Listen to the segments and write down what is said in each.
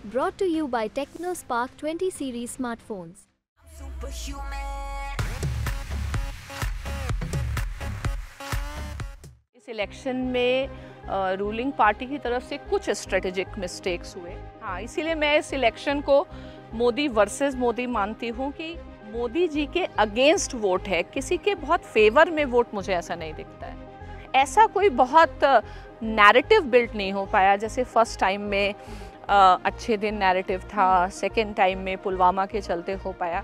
Brought to you by TechnoSpark 20 series smartphones. इस election में ruling party की तरफ से कुछ स्ट्रेटेजिक मिस्टेक्स हुए। हाँ, इसीलिए मैं इस इलेक्शन को मोदी वर्सेस मोदी मानती हूँ कि मोदी जी के अगेंस्ट वोट है, किसी के बहुत फेवर में वोट मुझे ऐसा नहीं दिखता है। ऐसा कोई बहुत नैरेटिव बिल्ड नहीं हो पाया जैसे फर्स्ट टाइम में अच्छे दिन नैरेटिव था, सेकेंड टाइम में पुलवामा के चलते हो पाया।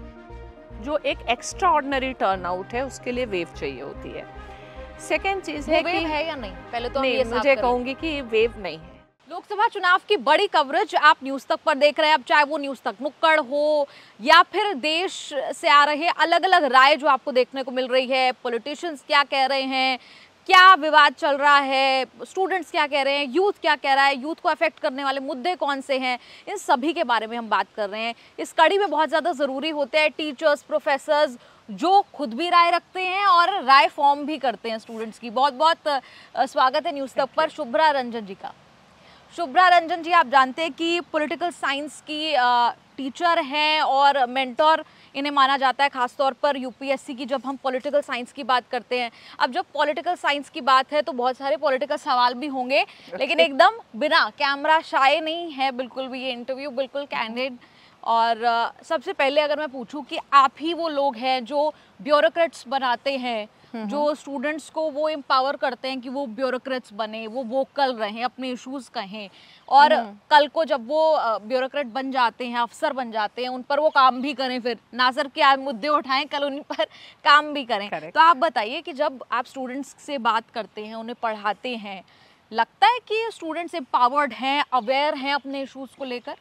जो एक एक्स्ट्रा ऑर्डिनरी टर्न आउट है उसके लिए वेव चाहिए होती है। सेकेंड चीज है कि है या नहीं, पहले तो नहीं, मुझे कहूंगी कि वेव नहीं है। लोकसभा चुनाव की बड़ी कवरेज आप न्यूज़ तक पर देख रहे हैं, अब चाहे वो न्यूज़ तक नुक्कड़ हो या फिर देश से आ रहे अलग अलग राय जो आपको देखने को मिल रही है, पॉलिटिशियंस क्या कह रहे हैं, क्या विवाद चल रहा है, स्टूडेंट्स क्या कह रहे हैं, यूथ क्या कह रहा है, यूथ को अफेक्ट करने वाले मुद्दे कौन से हैं, इन सभी के बारे में हम बात कर रहे हैं। इस कड़ी में बहुत ज़्यादा ज़रूरी होते हैं टीचर्स, प्रोफेसर्स जो खुद भी राय रखते हैं और राय फॉर्म भी करते हैं स्टूडेंट्स की। बहुत बहुत स्वागत है न्यूज़ तक पर शुभ्रा रंजन जी का। शुभ्रा रंजन जी, आप जानते हैं कि पॉलिटिकल साइंस की टीचर हैं और मेंटोर इन्हें माना जाता है, खासतौर पर यूपीएससी की जब हम पॉलिटिकल साइंस की बात करते हैं। अब जब पॉलिटिकल साइंस की बात है तो बहुत सारे पॉलिटिकल सवाल भी होंगे, लेकिन एकदम बिना कैमरा शाये नहीं है बिल्कुल भी ये इंटरव्यू, बिल्कुल कैंडिड। और सबसे पहले अगर मैं पूछूं कि आप ही वो लोग हैं जो ब्यूरोक्रेट्स बनाते हैं, जो स्टूडेंट्स को वो एम्पावर करते हैं कि वो ब्यूरोक्रेट्स बने, वो वोकल रहें, अपने इश्यूज कहें, और कल को जब वो ब्यूरोक्रेट बन जाते हैं, अफसर बन जाते हैं, उन पर वो काम भी करें, फिर ना सिर्फ कि आज मुद्दे उठाएं, कल उन पर काम भी करें। तो आप बताइए कि जब आप स्टूडेंट्स से बात करते हैं, उन्हें पढ़ाते हैं, लगता है कि स्टूडेंट्स एम्पावर्ड हैं, अवेयर हैं अपने इश्यूज को लेकर?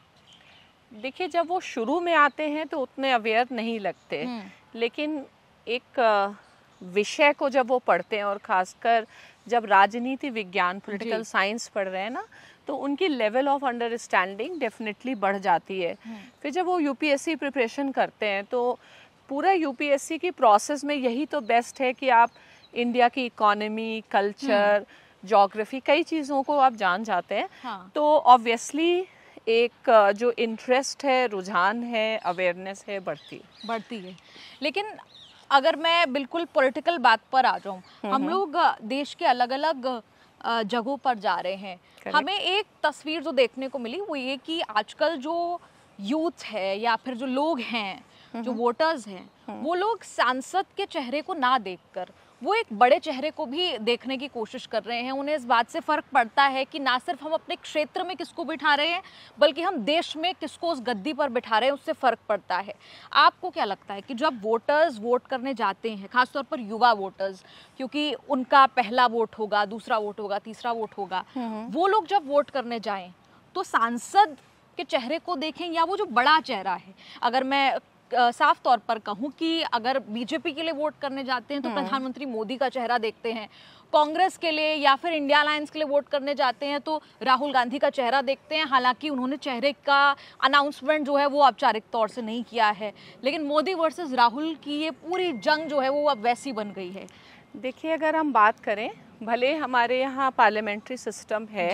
देखिए, जब वो शुरू में आते हैं तो उतने अवेयर नहीं लगते, लेकिन एक विषय को जब वो पढ़ते हैं और खासकर जब राजनीति विज्ञान पॉलिटिकल साइंस पढ़ रहे हैं ना, तो उनकी लेवल ऑफ अंडरस्टैंडिंग डेफिनेटली बढ़ जाती है। फिर जब वो यूपीएससी प्रिपरेशन करते हैं तो पूरा यूपीएससी की प्रोसेस में यही तो बेस्ट है कि आप इंडिया की इकोनॉमी, कल्चर, ज्योग्राफी, कई चीज़ों को आप जान जाते हैं। तो ऑब्वियसली एक जो इंटरेस्ट है, रुझान है, अवेयरनेस है, बढ़ती है। लेकिन अगर मैं बिल्कुल पॉलिटिकल बात पर आ जाऊं, हम लोग देश के अलग अलग जगहों पर जा रहे हैं। हमें एक तस्वीर जो देखने को मिली वो ये कि आजकल जो यूथ है या फिर जो लोग हैं, जो वोटर्स हैं, वो लोग सांसद के चेहरे को ना देखकर वो एक बड़े चेहरे को भी देखने की कोशिश कर रहे हैं। उन्हें इस बात से फ़र्क पड़ता है कि ना सिर्फ हम अपने क्षेत्र में किसको बिठा रहे हैं, बल्कि हम देश में किसको उस गद्दी पर बिठा रहे हैं, उससे फ़र्क पड़ता है। आपको क्या लगता है कि जब वोटर्स वोट करने जाते हैं, खासतौर पर युवा वोटर्स, क्योंकि उनका पहला वोट होगा, दूसरा वोट होगा, तीसरा वोट होगा, वो लोग जब वोट करने जाएं तो सांसद के चेहरे को देखें या वो जो बड़ा चेहरा है? अगर मैं साफ तौर पर कहूं कि अगर बीजेपी के लिए वोट करने जाते हैं तो प्रधानमंत्री मोदी का चेहरा देखते हैं, कांग्रेस के लिए या फिर इंडिया अलायंस के लिए वोट करने जाते हैं तो राहुल गांधी का चेहरा देखते हैं। हालांकि उन्होंने चेहरे का अनाउंसमेंट जो है वो औपचारिक तौर से नहीं किया है, लेकिन मोदी वर्सेस राहुल की ये पूरी जंग जो है वो अब वैसी बन गई है। देखिए, अगर हम बात करें, भले हमारे यहाँ पार्लियामेंट्री सिस्टम है,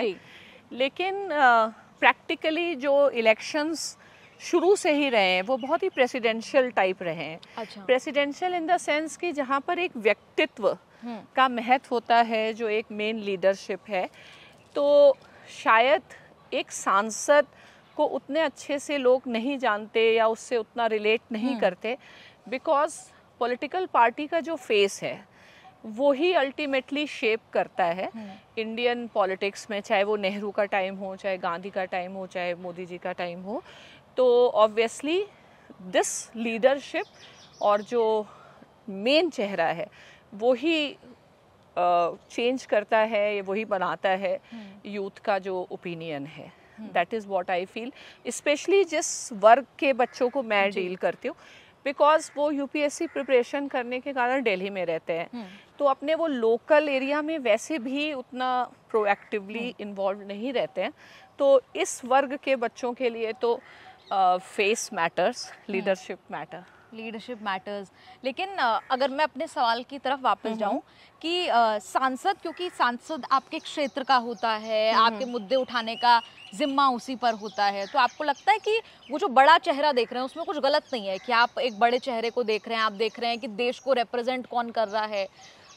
लेकिन प्रैक्टिकली जो इलेक्शंस शुरू से ही रहे हैं वो बहुत ही प्रेसिडेंशियल टाइप रहे हैं। प्रेसिडेंशियल इन द सेंस कि जहाँ पर एक व्यक्तित्व का महत्व होता है, जो एक मेन लीडरशिप है। तो शायद एक सांसद को उतने अच्छे से लोग नहीं जानते या उससे उतना रिलेट नहीं करते, बिकॉज पॉलिटिकल पार्टी का जो फेस है वो ही अल्टीमेटली शेप करता है इंडियन पॉलिटिक्स में, चाहे वो नेहरू का टाइम हो, चाहे गांधी का टाइम हो, चाहे मोदी जी का टाइम हो। तो ऑब्वियसली दिस लीडरशिप और जो मेन चेहरा है वो ही चेंज करता है, वही बनाता है यूथ का जो ओपिनियन है। That is what I feel, specially जिस वर्ग के बच्चों को मैं डील करती हूँ, बिकॉज वो यूपीएससी प्रिपरेशन करने के कारण दिल्ली में रहते हैं, तो अपने वो लोकल एरिया में वैसे भी उतना प्रोएक्टिवली इन्वॉल्व नहीं रहते हैं। तो इस वर्ग के बच्चों के लिए तो face matters, leadership matter. Leadership matters. लेकिन अगर मैं अपने सवाल की तरफ वापस जाऊं कि सांसद, क्योंकि सांसद आपके क्षेत्र का होता है, आपके मुद्दे उठाने का जिम्मा उसी पर होता है, तो आपको लगता है कि वो जो बड़ा चेहरा देख रहे हैं उसमें कुछ गलत नहीं है कि आप एक बड़े चेहरे को देख रहे हैं, आप देख रहे हैं कि देश को रिप्रेजेंट कौन कर रहा है,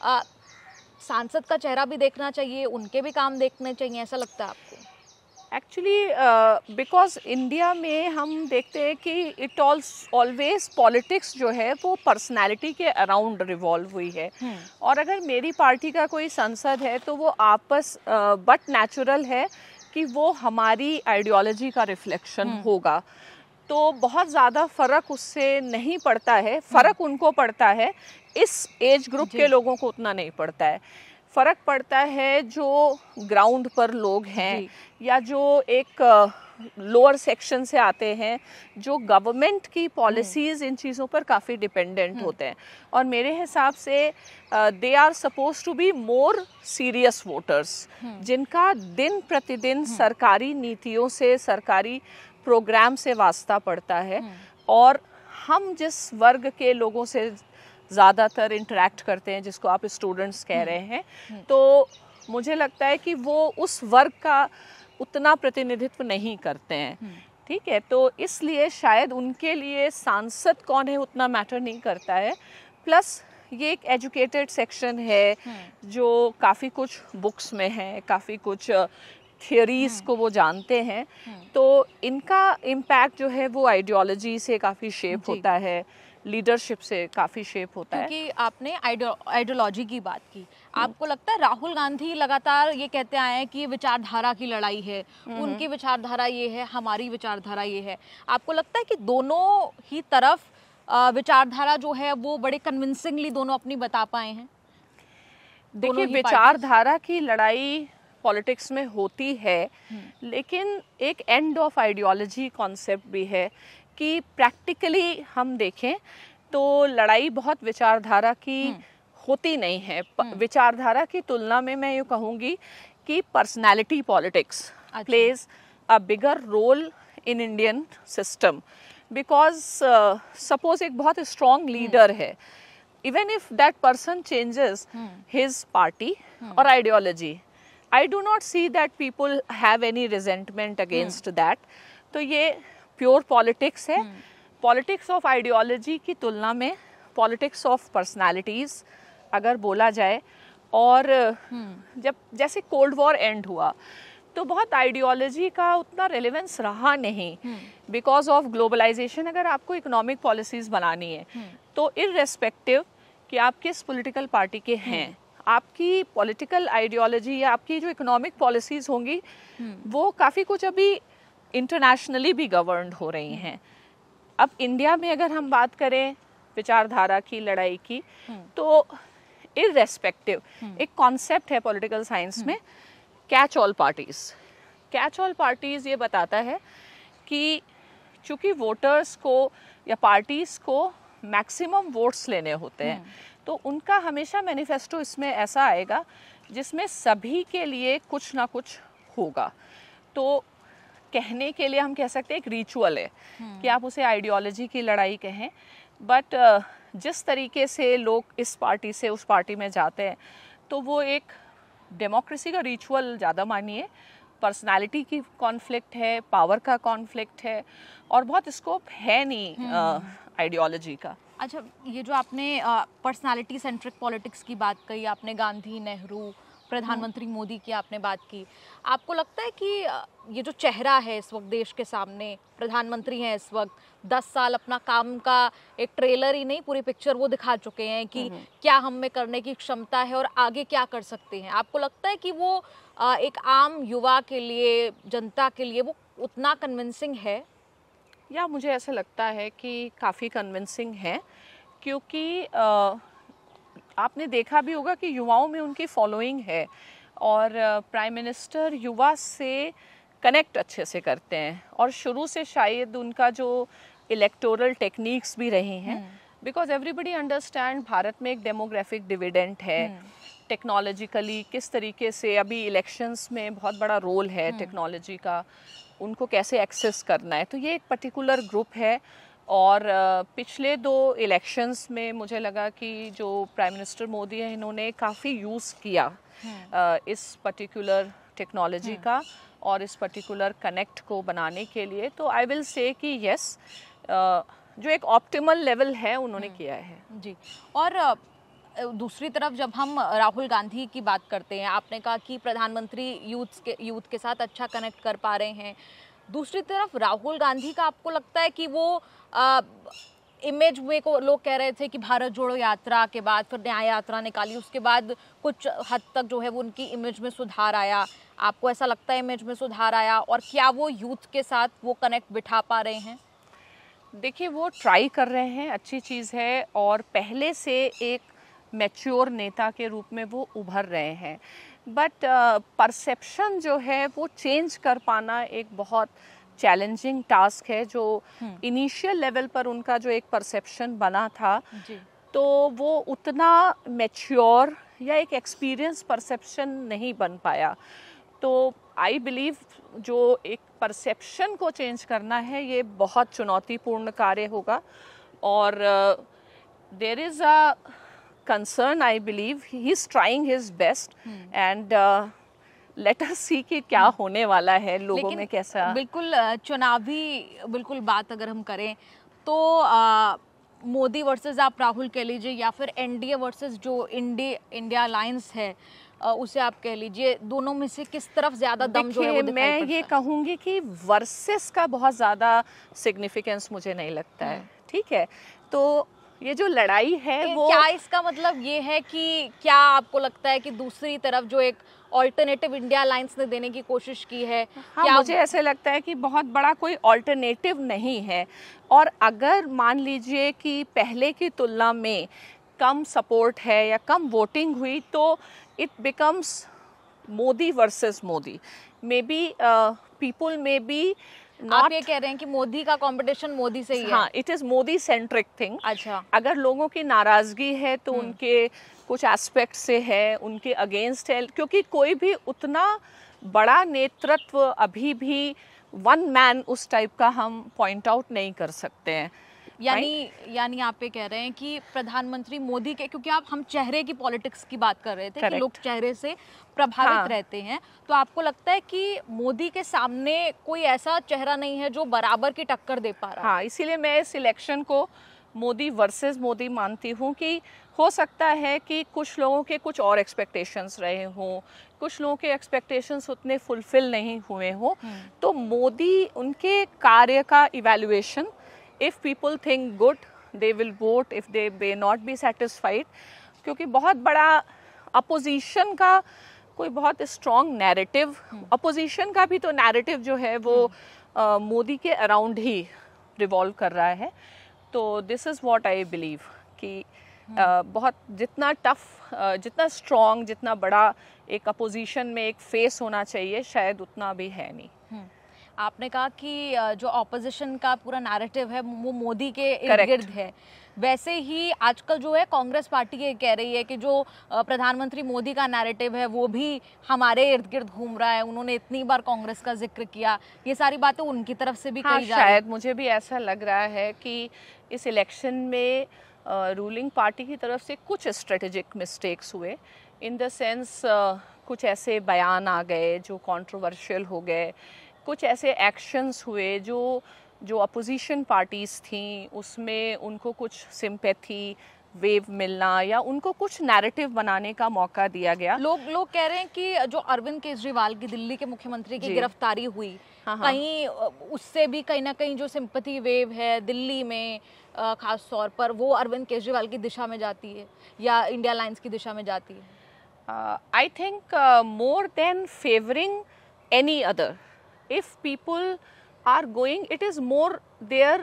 सांसद का चेहरा भी देखना चाहिए, उनके भी काम देखने चाहिए, ऐसा लगता है आपको? एक्चुअली बिकॉज इंडिया में हम देखते हैं कि इट ऑलवेज पॉलिटिक्स जो है वो पर्सनालिटी के अराउंड रिवॉल्व हुई है। और अगर मेरी पार्टी का कोई सांसद है तो वो आपस बट नेचुरल है कि वो हमारी आइडियोलॉजी का रिफ्लेक्शन होगा, तो बहुत ज़्यादा फ़र्क उससे नहीं पड़ता है। फ़र्क उनको पड़ता है, इस एज ग्रुप के लोगों को उतना नहीं पड़ता है। फ़र्क पड़ता है जो ग्राउंड पर लोग हैं या जो एक लोअर सेक्शन से आते हैं, जो गवर्नमेंट की पॉलिसीज़ इन चीज़ों पर काफ़ी डिपेंडेंट होते हैं। और मेरे हिसाब से they are suppose to be more serious voters, जिनका दिन प्रतिदिन सरकारी नीतियों से, सरकारी प्रोग्राम से वास्ता पड़ता है। और हम जिस वर्ग के लोगों से ज़्यादातर इंटरेक्ट करते हैं, जिसको आप स्टूडेंट्स कह रहे हैं, तो मुझे लगता है कि वो उस वर्ग का उतना प्रतिनिधित्व नहीं करते हैं। ठीक है, तो इसलिए शायद उनके लिए सांसद कौन है उतना मैटर नहीं करता है। प्लस ये एक एजुकेटेड सेक्शन है जो काफ़ी कुछ बुक्स में है, काफ़ी कुछ थियोरीज को वो जानते हैं, तो इनका इम्पैक्ट जो है वो आइडियोलॉजी से काफ़ी शेप होता है, लीडरशिप से काफ़ी शेप होता है। क्योंकि आपने आइडियोलॉजी की बात की, आपको लगता है राहुल गांधी लगातार ये कहते आए हैं कि ये विचारधारा की लड़ाई है, उनकी विचारधारा ये है, हमारी विचारधारा ये है, आपको लगता है कि दोनों ही तरफ विचारधारा जो है वो बड़े कन्विंसिंगली दोनों अपनी बता पाए हैं? देखिए, विचारधारा की लड़ाई पॉलिटिक्स में होती है, लेकिन एक एंड ऑफ आइडियोलॉजी कॉन्सेप्ट भी है कि प्रैक्टिकली हम देखें तो लड़ाई बहुत विचारधारा की होती नहीं है। विचारधारा की तुलना में मैं यूँ कहूँगी कि personality politics plays a bigger role in Indian system, because suppose एक बहुत स्ट्रॉन्ग लीडर है, even if that person changes his party और ideology, I do not see that people have any resentment against that. तो ये pure politics है। Politics of ideology की तुलना में पॉलिटिक्स ऑफ पर्सनालिटीज़ अगर बोला जाए, और जब जैसे कोल्ड वॉर एंड हुआ तो बहुत आइडियोलॉजी का उतना रेलेवेंस रहा नहीं, बिकॉज ऑफ ग्लोबलाइजेशन। अगर आपको इकोनॉमिक पॉलिसीज़ बनानी है तो इररेस्पेक्टिव कि आप किस पॉलिटिकल पार्टी के हैं, आपकी पॉलिटिकल आइडियोलॉजी या आपकी जो इकोनॉमिक पॉलिसीज़ होंगी वो काफ़ी कुछ अभी इंटरनेशनली भी गवर्नड हो रही हैं। अब इंडिया में अगर हम बात करें विचारधारा की लड़ाई की, तो इररेस्पेक्टिव एक कॉन्सेप्ट है पॉलिटिकल साइंस में, catch all parties. Catch all parties ये बताता है कि चूँकि वोटर्स को या पार्टीज़ को मैक्सिमम वोट्स लेने होते हैं, तो उनका हमेशा मैनिफेस्टो इसमें ऐसा आएगा जिसमें सभी के लिए कुछ ना कुछ होगा। तो कहने के लिए हम कह सकते हैं एक रिचुअल है कि आप उसे आइडियोलॉजी की लड़ाई कहें, बट जिस तरीके से लोग इस पार्टी से उस पार्टी में जाते हैं तो वो एक डेमोक्रेसी का रिचुअल ज़्यादा मानिए, पर्सनालिटी की कॉन्फ्लिक्ट है, पावर का कॉन्फ्लिक्ट है, और बहुत स्कोप है नहीं आइडियोलॉजी का। अच्छा, ये जो आपने पर्सनालिटी सेंट्रिक पॉलिटिक्स की बात कही, आपने गांधी, नेहरू, प्रधानमंत्री मोदी की आपने बात की, आपको लगता है कि ये जो चेहरा है इस वक्त देश के सामने, प्रधानमंत्री हैं इस वक्त, 10 साल अपना काम का एक ट्रेलर ही नहीं पूरी पिक्चर वो दिखा चुके हैं कि क्या हम में करने की क्षमता है और आगे क्या कर सकते हैं, आपको लगता है कि वो एक आम युवा के लिए, जनता के लिए वो उतना कन्विंसिंग है? या मुझे ऐसा लगता है कि काफ़ी कन्विंसिंग है, क्योंकि आपने देखा भी होगा कि युवाओं में उनकी फॉलोइंग है, और प्राइम मिनिस्टर युवा से कनेक्ट अच्छे से करते हैं, और शुरू से शायद उनका जो इलेक्टोरल टेक्निक्स भी रही हैं, बिकॉज एवरीबडी अंडरस्टैंड भारत में एक डेमोग्राफिक डिविडेंड है, टेक्नोलॉजिकली किस तरीके से अभी इलेक्शंस में बहुत बड़ा रोल है टेक्नोलॉजी का, उनको कैसे एक्सेस करना है। तो ये एक पर्टिकुलर ग्रुप है और पिछले 2 इलेक्शंस में मुझे लगा कि जो प्राइम मिनिस्टर मोदी है इन्होंने काफ़ी यूज़ किया इस पर्टिकुलर टेक्नोलॉजी का और इस पर्टिकुलर कनेक्ट को बनाने के लिए। तो आई विल से कि यस, जो एक ऑप्टिमल लेवल है उन्होंने किया है जी। और दूसरी तरफ जब हम राहुल गांधी की बात करते हैं, आपने कहा कि प्रधानमंत्री यूथ के साथ अच्छा कनेक्ट कर पा रहे हैं। दूसरी तरफ राहुल गांधी का आपको लगता है कि वो इमेज में को लोग कह रहे थे कि भारत जोड़ो यात्रा के बाद फिर न्याय यात्रा निकाली, उसके बाद कुछ हद तक जो है वो उनकी इमेज में सुधार आया। आपको ऐसा लगता है इमेज में सुधार आया, और क्या वो यूथ के साथ वो कनेक्ट बिठा पा रहे हैं? देखिए, वो ट्राई कर रहे हैं, अच्छी चीज़ है, और पहले से एक मैच्योर नेता के रूप में वो उभर रहे हैं। बट परसेप्शन जो है वो चेंज कर पाना एक बहुत चैलेंजिंग टास्क है। जो इनिशियल लेवल पर उनका जो एक परसेप्शन बना था तो वो उतना मैच्योर या एक एक्सपीरियंस परसेप्शन नहीं बन पाया। तो आई बिलीव जो एक परसेप्शन को चेंज करना है ये बहुत चुनौतीपूर्ण कार्य होगा, और there is a concern, I believe he is trying his best and let us see कि क्या होने वाला है, लोगों में कैसा। बिल्कुल चुनावी बिल्कुल बात अगर हम करें तो मोदी वर्सेस आप राहुल कह लीजिए, या फिर एनडीए वर्सेस जो इंडिया अलायंस है उसे आप कह लीजिए, दोनों में से किस तरफ ज्यादा दम जो है वो दिखाई मैं पड़ता ये कहूँगी कि वर्सेस का बहुत ज़्यादा सिग्निफिकेंस मुझे नहीं लगता है। ठीक है, तो ये जो लड़ाई है वो, क्या इसका मतलब ये है कि क्या आपको लगता है कि दूसरी तरफ जो एक ऑल्टरनेटिव इंडिया अलायंस ने देने की कोशिश की है? हाँ, क्या मुझे ऐसे लगता है कि बहुत बड़ा कोई ऑल्टरनेटिव नहीं है, और अगर मान लीजिए कि पहले की तुलना में कम सपोर्ट है या कम वोटिंग हुई तो it becomes Modi versus Modi. May be people may be आप ये कह रहे हैं कि मोदी का कंपटीशन मोदी से ही है? हाँ, it is Modi centric thing. अच्छा, अगर लोगों की नाराजगी है तो उनके कुछ एस्पेक्ट से है, उनके अगेंस्ट है, क्योंकि कोई भी उतना बड़ा नेतृत्व अभी भी वन मैन उस टाइप का हम पॉइंट आउट नहीं कर सकते हैं। यानी आप ये कह रहे हैं कि प्रधानमंत्री मोदी के, क्योंकि हम चेहरे की पॉलिटिक्स की बात कर रहे थे कि लोग चेहरे से प्रभावित रहते हैं, तो आपको लगता है कि मोदी के सामने कोई ऐसा चेहरा नहीं है जो बराबर की टक्कर दे पा रहा है? हाँ, इसीलिए मैं इस इलेक्शन को मोदी वर्सेस मोदी मानती हूँ कि हो सकता है कि कुछ लोगों के कुछ और एक्सपेक्टेशंस रहे हों, कुछ लोगों के एक्सपेक्टेशंस उतने फुलफिल नहीं हुए हों, तो मोदी उनके कार्य का evaluation, if people think good they will vote, if they may not be satisfied, क्योंकि बहुत बड़ा अपोजिशन का कोई बहुत स्ट्रॉन्ग नैरेटिव, अपोजिशन का भी तो नैरेटिव जो है वो मोदी के अराउंड ही रिवॉल्व कर रहा है। तो this is what I believe कि बहुत जितना टफ, जितना स्ट्रॉन्ग, जितना बड़ा एक अपोजिशन में एक फेस होना चाहिए शायद उतना भी है नहीं। आपने कहा कि जो ऑपोजिशन का पूरा नैरेटिव है वो मोदी के इर्द गिर्द है, वैसे ही आजकल जो है कांग्रेस पार्टी ये कह रही है कि जो प्रधानमंत्री मोदी का नैरेटिव है वो भी हमारे इर्द गिर्द घूम रहा है। उन्होंने इतनी बार कांग्रेस का जिक्र किया, ये सारी बातें उनकी तरफ से भी कही जा रही है। शायद मुझे भी ऐसा लग रहा है कि इस इलेक्शन में रूलिंग पार्टी की तरफ से कुछ स्ट्रेटेजिक मिस्टेक्स हुए, इन द सेंस कुछ ऐसे बयान आ गए जो कंट्रोवर्शियल हो गए, कुछ ऐसे एक्शंस हुए जो अपोजिशन पार्टीज़ थी उसमें उनको कुछ सिंपैथी वेव मिलना या उनको कुछ नैरेटिव बनाने का मौका दिया गया। लोग कह रहे हैं कि जो अरविंद केजरीवाल की, दिल्ली के मुख्यमंत्री की गिरफ्तारी हुई, कहीं उससे भी कहीं ना कहीं जो सिंपैथी वेव है दिल्ली में खास तौर पर वो अरविंद केजरीवाल की दिशा में जाती है या इंडिया अलायंस की दिशा में जाती है। I think more than favouring any other, if people are going, it is more their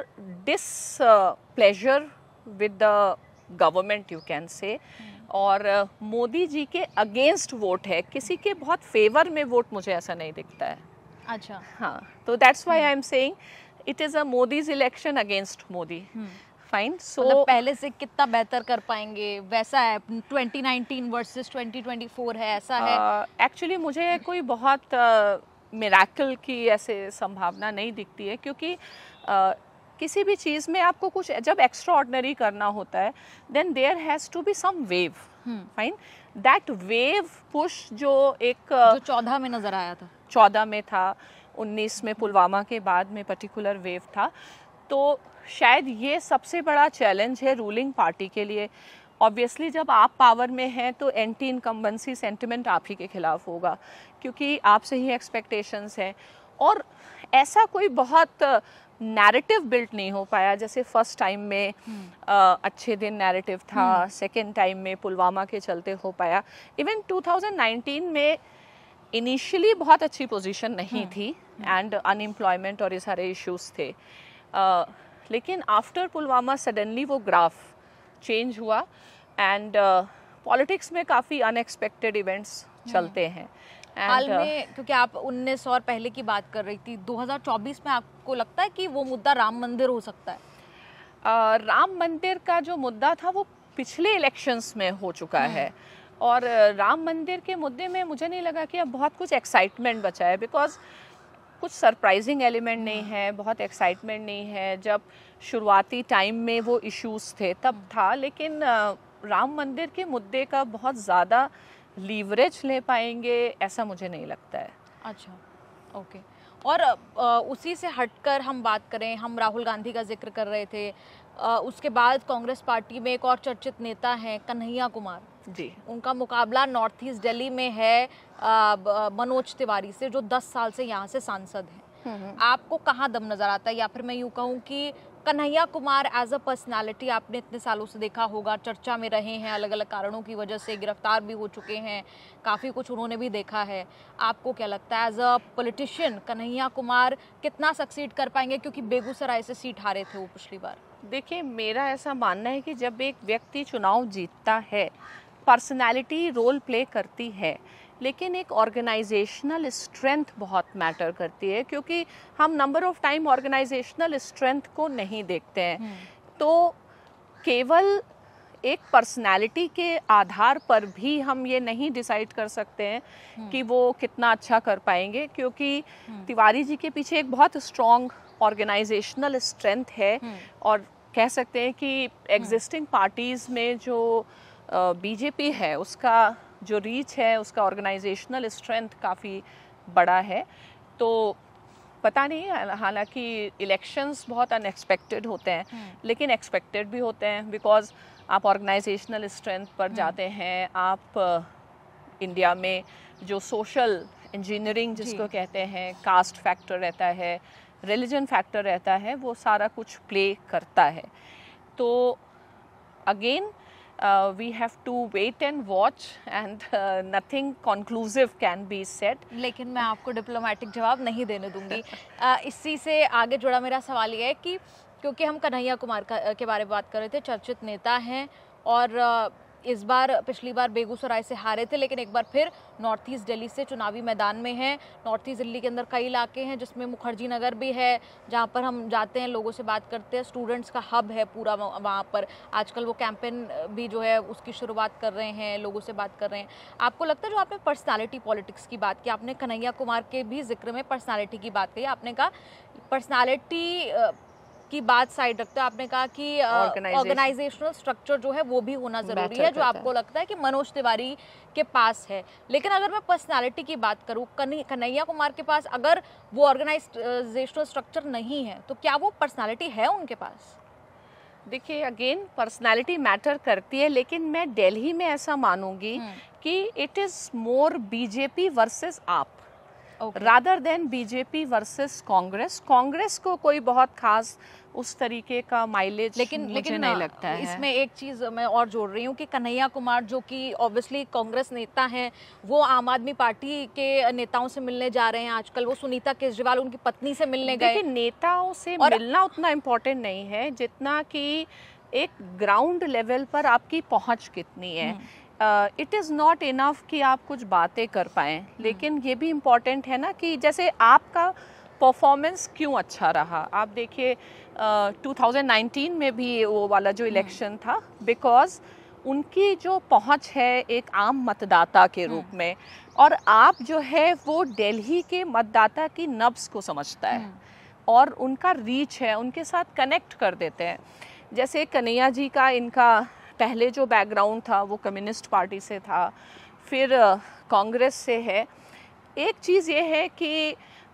displeasure with the government you can say, और मोदी जी के अगेंस्ट वोट है, किसी के बहुत फेवर में वोट मुझे ऐसा नहीं दिखता है। अच्छा, हाँ, तो that's why I am saying it is a Modi's election against Modi. Fine, so मतलब पहले से कितना बेहतर कर पाएंगे वैसा है? 2019 वर्सेस 2024 है, ऐसा है? एक्चुअली मुझे कोई बहुत मिराकल की ऐसे संभावना नहीं दिखती है, क्योंकि किसी भी चीज़ में आपको कुछ जब एक्स्ट्रा ऑर्डिनरी करना होता है, then there has to be some wave, fine. That wave push जो 14 में नजर आया था, 14 में था, 19 में पुलवामा के बाद में पर्टिकुलर वेव था, तो शायद ये सबसे बड़ा चैलेंज है रूलिंग पार्टी के लिए। ऑब्वियसली जब आप पावर में हैं तो एंटी इनकम्बेंसी सेंटिमेंट आप ही के खिलाफ होगा, क्योंकि आपसे ही एक्सपेक्टेशंस हैं, और ऐसा कोई बहुत नैरेटिव बिल्ड नहीं हो पाया जैसे फर्स्ट टाइम में अच्छे दिन नैरेटिव था, सेकेंड टाइम में पुलवामा के चलते हो पाया। इवन 2019 में इनिशियली बहुत अच्छी पोजीशन नहीं थी एंड अनएम्प्लॉयमेंट और ये सारे इश्यूज थे, लेकिन आफ्टर पुलवामा सडनली वो ग्राफ चेंज हुआ एंड पॉलिटिक्स में काफ़ी अनएक्सपेक्टेड इवेंट्स चलते हैं। हाल में, क्योंकि आप 19 और पहले की बात कर रही थी, 2024 में आपको लगता है कि वो मुद्दा राम मंदिर हो सकता है? राम मंदिर का जो मुद्दा था वो पिछले इलेक्शंस में हो चुका है, और राम मंदिर के मुद्दे में मुझे नहीं लगा कि अब बहुत कुछ एक्साइटमेंट बचा है, बिकॉज कुछ सरप्राइजिंग एलिमेंट नहीं है, बहुत एक्साइटमेंट नहीं है। जब शुरुआती टाइम में वो इश्यूज थे तब था, लेकिन राम मंदिर के मुद्दे का बहुत ज़्यादा लीवरेज ले पाएंगे ऐसा मुझे नहीं लगता है। अच्छा, ओके। और उसी से हटकर हम बात करें, हम राहुल गांधी का जिक्र कर रहे थे, उसके बाद कांग्रेस पार्टी में एक और चर्चित नेता हैं कन्हैया कुमार जी। उनका मुकाबला नॉर्थ ईस्ट दिल्ली में है मनोज तिवारी से, जो 10 साल से यहाँ से सांसद हैं। आपको कहाँ दम नजर आता है, या फिर मैं यूँ कहूँ कि Kanhaiya Kumar as a personality आपने इतने सालों से देखा होगा, चर्चा में रहे हैं, अलग अलग कारणों की वजह से गिरफ्तार भी हो चुके हैं, काफ़ी कुछ उन्होंने भी देखा है। आपको क्या लगता है as a politician Kanhaiya Kumar कितना सक्सीड कर पाएंगे, क्योंकि बेगूसराय से सीट हारे थे वो पिछली बार? देखिए, मेरा ऐसा मानना है कि जब एक व्यक्ति चुनाव जीतता है, पर्सनालिटी रोल प्ले करती है, लेकिन एक ऑर्गेनाइजेशनल स्ट्रेंथ बहुत मैटर करती है, क्योंकि हम number of time organisational strength को नहीं देखते हैं। तो केवल एक पर्सनालिटी के आधार पर भी हम ये नहीं डिसाइड कर सकते हैं कि वो कितना अच्छा कर पाएंगे, क्योंकि तिवारी जी के पीछे एक बहुत स्ट्रॉन्ग ऑर्गेनाइजेशनल स्ट्रेंथ है, और कह सकते हैं कि एग्जिस्टिंग पार्टीज़ में जो बीजेपी है उसका जो रीच है, उसका ऑर्गेनाइजेशनल स्ट्रेंथ काफ़ी बड़ा है। तो पता नहीं, हालांकि इलेक्शंस बहुत अनएक्सपेक्टेड होते हैं, लेकिन एक्सपेक्टेड भी होते हैं, बिकॉज आप ऑर्गेनाइजेशनल स्ट्रेंथ पर जाते हैं। आप इंडिया में जो सोशल इंजीनियरिंग जिसको कहते हैं, कास्ट फैक्टर रहता है, रिलीजन फैक्टर रहता है, वो सारा कुछ प्ले करता है। तो again we have to wait and watch and nothing conclusive can be said। लेकिन मैं आपको डिप्लोमेटिक जवाब नहीं देने दूंगी। इसी से आगे जुड़ा मेरा सवाल ये है कि क्योंकि हम कन्हैया कुमार के बारे में बात कर रहे थे, चर्चित नेता हैं, और इस बार पिछली बार बेगूसराय से हारे थे, लेकिन एक बार फिर नॉर्थ ईस्ट दिल्ली से चुनावी मैदान में हैं। नॉर्थ ईस्ट दिल्ली के अंदर कई इलाके हैं, जिसमें मुखर्जी नगर भी है, जहां पर हम जाते हैं, लोगों से बात करते हैं, स्टूडेंट्स का हब है पूरा वहां पर। आजकल वो कैंपेन भी जो है उसकी शुरुआत कर रहे हैं, लोगों से बात कर रहे हैं। आपको लगता है, जो आपने पर्सनालिटी पॉलिटिक्स की बात की, आपने कन्हैया कुमार के भी जिक्र में पर्सनालिटी की बात कही, आपने कहा पर्सनालिटी की बात साइड रखते हो, आपने कहा कि ऑर्गेनाइजेशनल स्ट्रक्चर जो है वो भी होना जरूरी है, जो आपको लगता है कि मनोज तिवारी के पास है। लेकिन अगर मैं पर्सनालिटी की बात करूं, कन्हैया कुमार के पास अगर वो ऑर्गेनाइजेशनल स्ट्रक्चर नहीं है, तो क्या वो पर्सनालिटी है उनके पास? देखिए, अगेन पर्सनालिटी मैटर करती है, लेकिन मैं दिल्ली में ऐसा मानूंगी कि it is more BJP versus AAP, rather than BJP versus Congress. Congress को कोई बहुत खास उस तरीके का माइलेज लेकिन नहीं लगता है। इसमें एक चीज मैं और जोड़ रही हूँ कि कन्हैया कुमार, जो कि ऑब्वियसली कांग्रेस नेता हैं, वो आम आदमी पार्टी के नेताओं से मिलने जा रहे हैं आजकल। वो सुनीता केजरीवाल, उनकी पत्नी से मिलने गए। देखिए, नेताओं से मिलना उतना इम्पोर्टेंट नहीं है जितना कि एक ग्राउंड लेवल पर आपकी पहुंच कितनी है। इट इज़ नॉट इनफ कि आप कुछ बातें कर पाएँ, लेकिन ये भी इम्पॉर्टेंट है ना कि जैसे आपका परफॉर्मेंस क्यों अच्छा रहा। आप देखिए 2019 में भी वो वाला जो इलेक्शन था, बिकॉज उनकी जो पहुंच है एक आम मतदाता के रूप में, और आप जो है वो दिल्ली के मतदाता की नब्ज को समझता है। और उनका रीच है उनके साथ कनेक्ट कर देते हैं। जैसे कन्हैया जी का इनका पहले जो बैकग्राउंड था वो कम्युनिस्ट पार्टी से था, फिर कांग्रेस से है। एक चीज़ ये है कि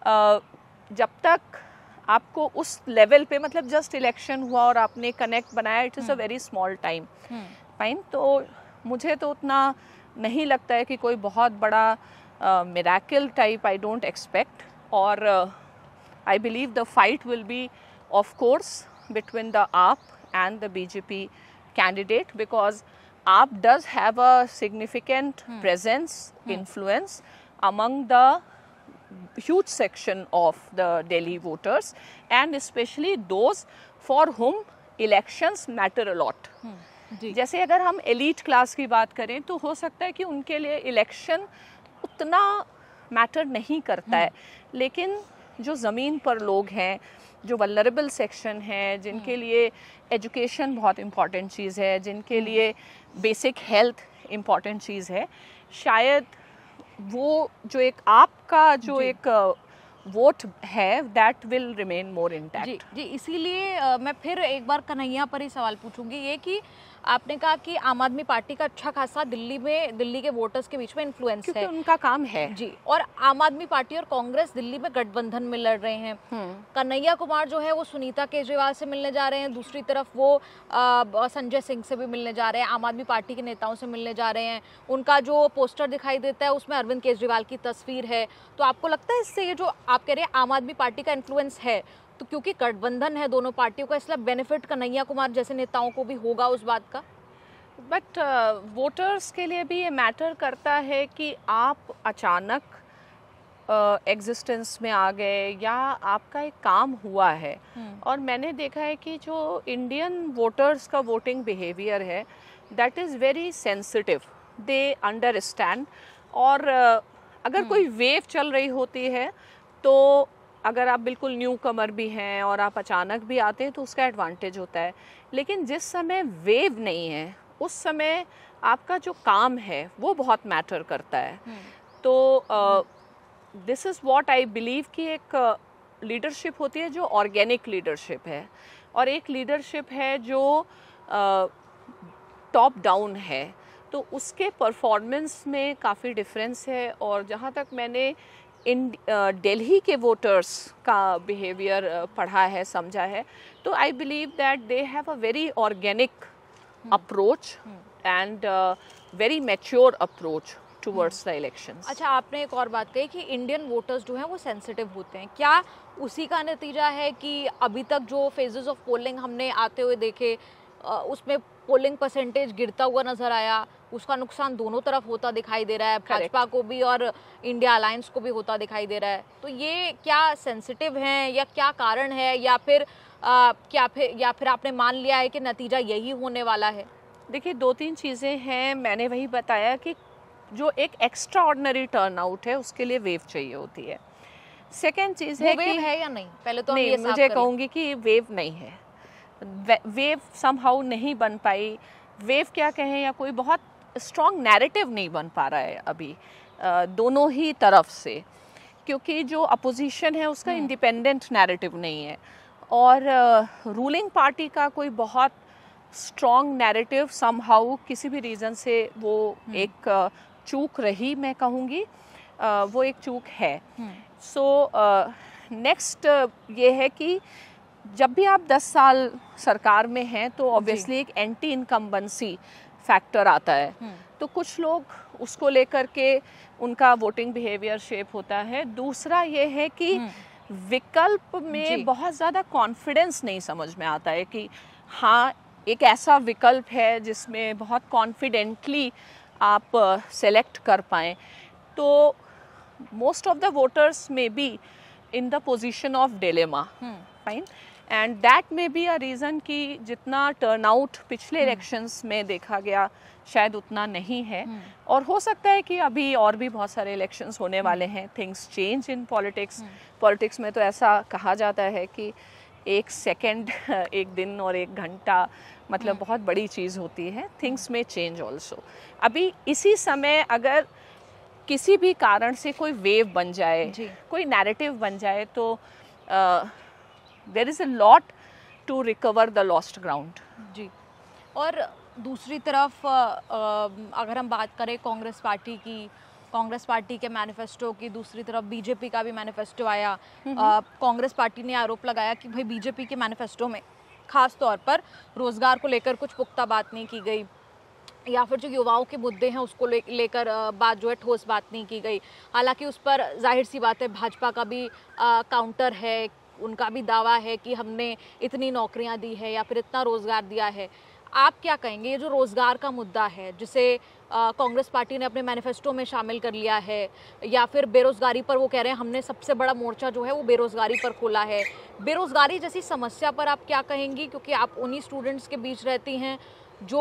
जब तक आपको उस लेवल पे, मतलब जस्ट इलेक्शन हुआ और आपने कनेक्ट बनाया, it is a very small time fine. तो मुझे तो उतना नहीं लगता है कि कोई बहुत बड़ा miracle type I don't expect. और I believe the fight will be of course between the AAP and the BJP candidate, because AAP does have a significant presence, influence among the huge section of the Delhi voters, and especially those for whom elections matter a lot. जैसे अगर हम elite class की बात करें तो हो सकता है कि उनके लिए election उतना matter नहीं करता है, लेकिन जो ज़मीन पर लोग हैं, जो वल्नरेबल सेक्शन है, जिनके लिए एजुकेशन बहुत इम्पॉर्टेंट चीज़ है, जिनके लिए बेसिक हेल्थ इम्पॉर्टेंट चीज़ है, शायद वो जो एक आपका जो एक वोट है that will remain more intact. जी, इसीलिए मैं फिर एक बार कन्हैया पर ही सवाल पूछूंगी, ये कि आपने कहा कि आम आदमी पार्टी का अच्छा खासा दिल्ली के वोटर्स के बीच में इन्फ्लुएंस है, उनका काम है जी, और आम आदमी पार्टी और कांग्रेस दिल्ली में गठबंधन में लड़ रहे हैं। कन्हैया कुमार जो है वो सुनीता केजरीवाल से मिलने जा रहे हैं, दूसरी तरफ वो संजय सिंह से भी मिलने जा रहे हैं, आम आदमी पार्टी के नेताओं से मिलने जा रहे हैं। उनका जो पोस्टर दिखाई देता है उसमें अरविंद केजरीवाल की तस्वीर है। तो आपको लगता है इससे ये जो आप कह रहे हैं आम आदमी पार्टी का इन्फ्लुएंस है, तो क्योंकि गठबंधन है दोनों पार्टियों का, इसलिए बेनिफिट कन्हैया कुमार जैसे नेताओं को भी होगा उस बात का? बट वोटर्स के लिए भी ये मैटर करता है कि आप अचानक एग्जिस्टेंस में आ गए या आपका एक काम हुआ है। और मैंने देखा है कि जो इंडियन वोटर्स का वोटिंग बिहेवियर है that is very sensitive, they understand. और अगर कोई वेव चल रही होती है तो अगर आप बिल्कुल न्यू कमर भी हैं और आप अचानक भी आते हैं तो उसका एडवांटेज होता है। लेकिन जिस समय वेव नहीं है उस समय आपका जो काम है वो बहुत मैटर करता है। तो this is what I believe कि एक लीडरशिप होती है जो ऑर्गेनिक लीडरशिप है, और एक लीडरशिप है जो टॉप डाउन है। तो उसके परफॉर्मेंस में काफ़ी डिफरेंस है। और जहाँ तक मैंने दिल्ली के वोटर्स का बिहेवियर पढ़ा है, समझा है, तो I believe that they have a very organic approach and very mature approach towards the elections. अच्छा, आपने एक और बात कही कि इंडियन वोटर्स जो हैं वो सेंसिटिव होते हैं। क्या उसी का नतीजा है कि अभी तक जो फेजेस ऑफ पोलिंग हमने आते हुए देखे उसमें पोलिंग परसेंटेज गिरता हुआ नजर आया, उसका नुकसान दोनों तरफ होता दिखाई दे रहा है, भाजपा को भी और इंडिया अलायंस को भी होता दिखाई दे रहा है। तो ये क्या सेंसिटिव हैं या क्या कारण है, या फिर आपने मान लिया है कि नतीजा यही होने वाला है? देखिए, दो तीन चीज़ें हैं। मैंने वही बताया कि जो एक एक्स्ट्रा ऑर्डिनरी टर्न आउट है उसके लिए वेव चाहिए होती है। सेकेंड चीज़ है वेव है या नहीं, पहले तो नहीं, मुझे कहूँगी कि वेव नहीं है। वेव समहाउ नहीं बन पाई। वेव क्या कहें, या कोई बहुत स्ट्रॉन्ग नैरेटिव नहीं बन पा रहा है अभी दोनों ही तरफ से, क्योंकि जो अपोजिशन है उसका इंडिपेंडेंट नैरेटिव नहीं है, और रूलिंग पार्टी का कोई बहुत स्ट्रॉन्ग नैरेटिव समहाउ किसी भी रीज़न से वो एक चूक रही, मैं कहूँगी वो एक चूक है। सो नेक्स्ट ये है कि जब भी आप 10 साल सरकार में हैं तो ऑब्वियसली एक एंटी इनकम्बेंसी फैक्टर आता है। तो कुछ लोग उसको लेकर के उनका वोटिंग बिहेवियर शेप होता है। दूसरा ये है कि विकल्प में बहुत ज़्यादा कॉन्फिडेंस नहीं समझ में आता है कि हाँ, एक ऐसा विकल्प है जिसमें बहुत कॉन्फिडेंटली आप सेलेक्ट कर पाएँ। तो most of the voters may be in the position of dilemma, fine, and that may be a reason कि जितना टर्नआउट पिछले इलेक्शंस में देखा गया शायद उतना नहीं है। और हो सकता है कि अभी और भी बहुत सारे इलेक्शंस होने वाले हैं। थिंग्स चेंज इन पॉलिटिक्स में तो ऐसा कहा जाता है कि एक सेकंड, एक दिन और एक घंटा मतलब बहुत बड़ी चीज़ होती है। थिंग्स में चेंज ऑल्सो। अभी इसी समय अगर किसी भी कारण से कोई वेव बन जाए, कोई नैरेटिव बन जाए, तो there is a lot to recover the lost ground. जी। और दूसरी तरफ अगर हम बात करें कांग्रेस पार्टी की, कांग्रेस पार्टी के मैनिफेस्टो की, दूसरी तरफ बीजेपी का भी मैनिफेस्टो आया। कांग्रेस पार्टी ने आरोप लगाया कि भाई बीजेपी के मैनिफेस्टो में खास तौर पर रोजगार को लेकर कुछ पुख्ता बात नहीं की गई, या फिर जो युवाओं के मुद्दे हैं उसको लेकर बात जो है ठोस बात नहीं की गई। हालांकि उस पर जाहिर सी बात है भाजपा का भी काउंटर है, उनका भी दावा है कि हमने इतनी नौकरियां दी है या फिर इतना रोजगार दिया है। आप क्या कहेंगे, ये जो रोजगार का मुद्दा है जिसे कांग्रेस पार्टी ने अपने मैनिफेस्टो में शामिल कर लिया है, या फिर बेरोजगारी पर वो कह रहे हैं हमने सबसे बड़ा मोर्चा जो है वो बेरोजगारी पर खोला है, बेरोजगारी जैसी समस्या पर आप क्या कहेंगी? क्योंकि आप उन्हीं स्टूडेंट्स के बीच रहती हैं जो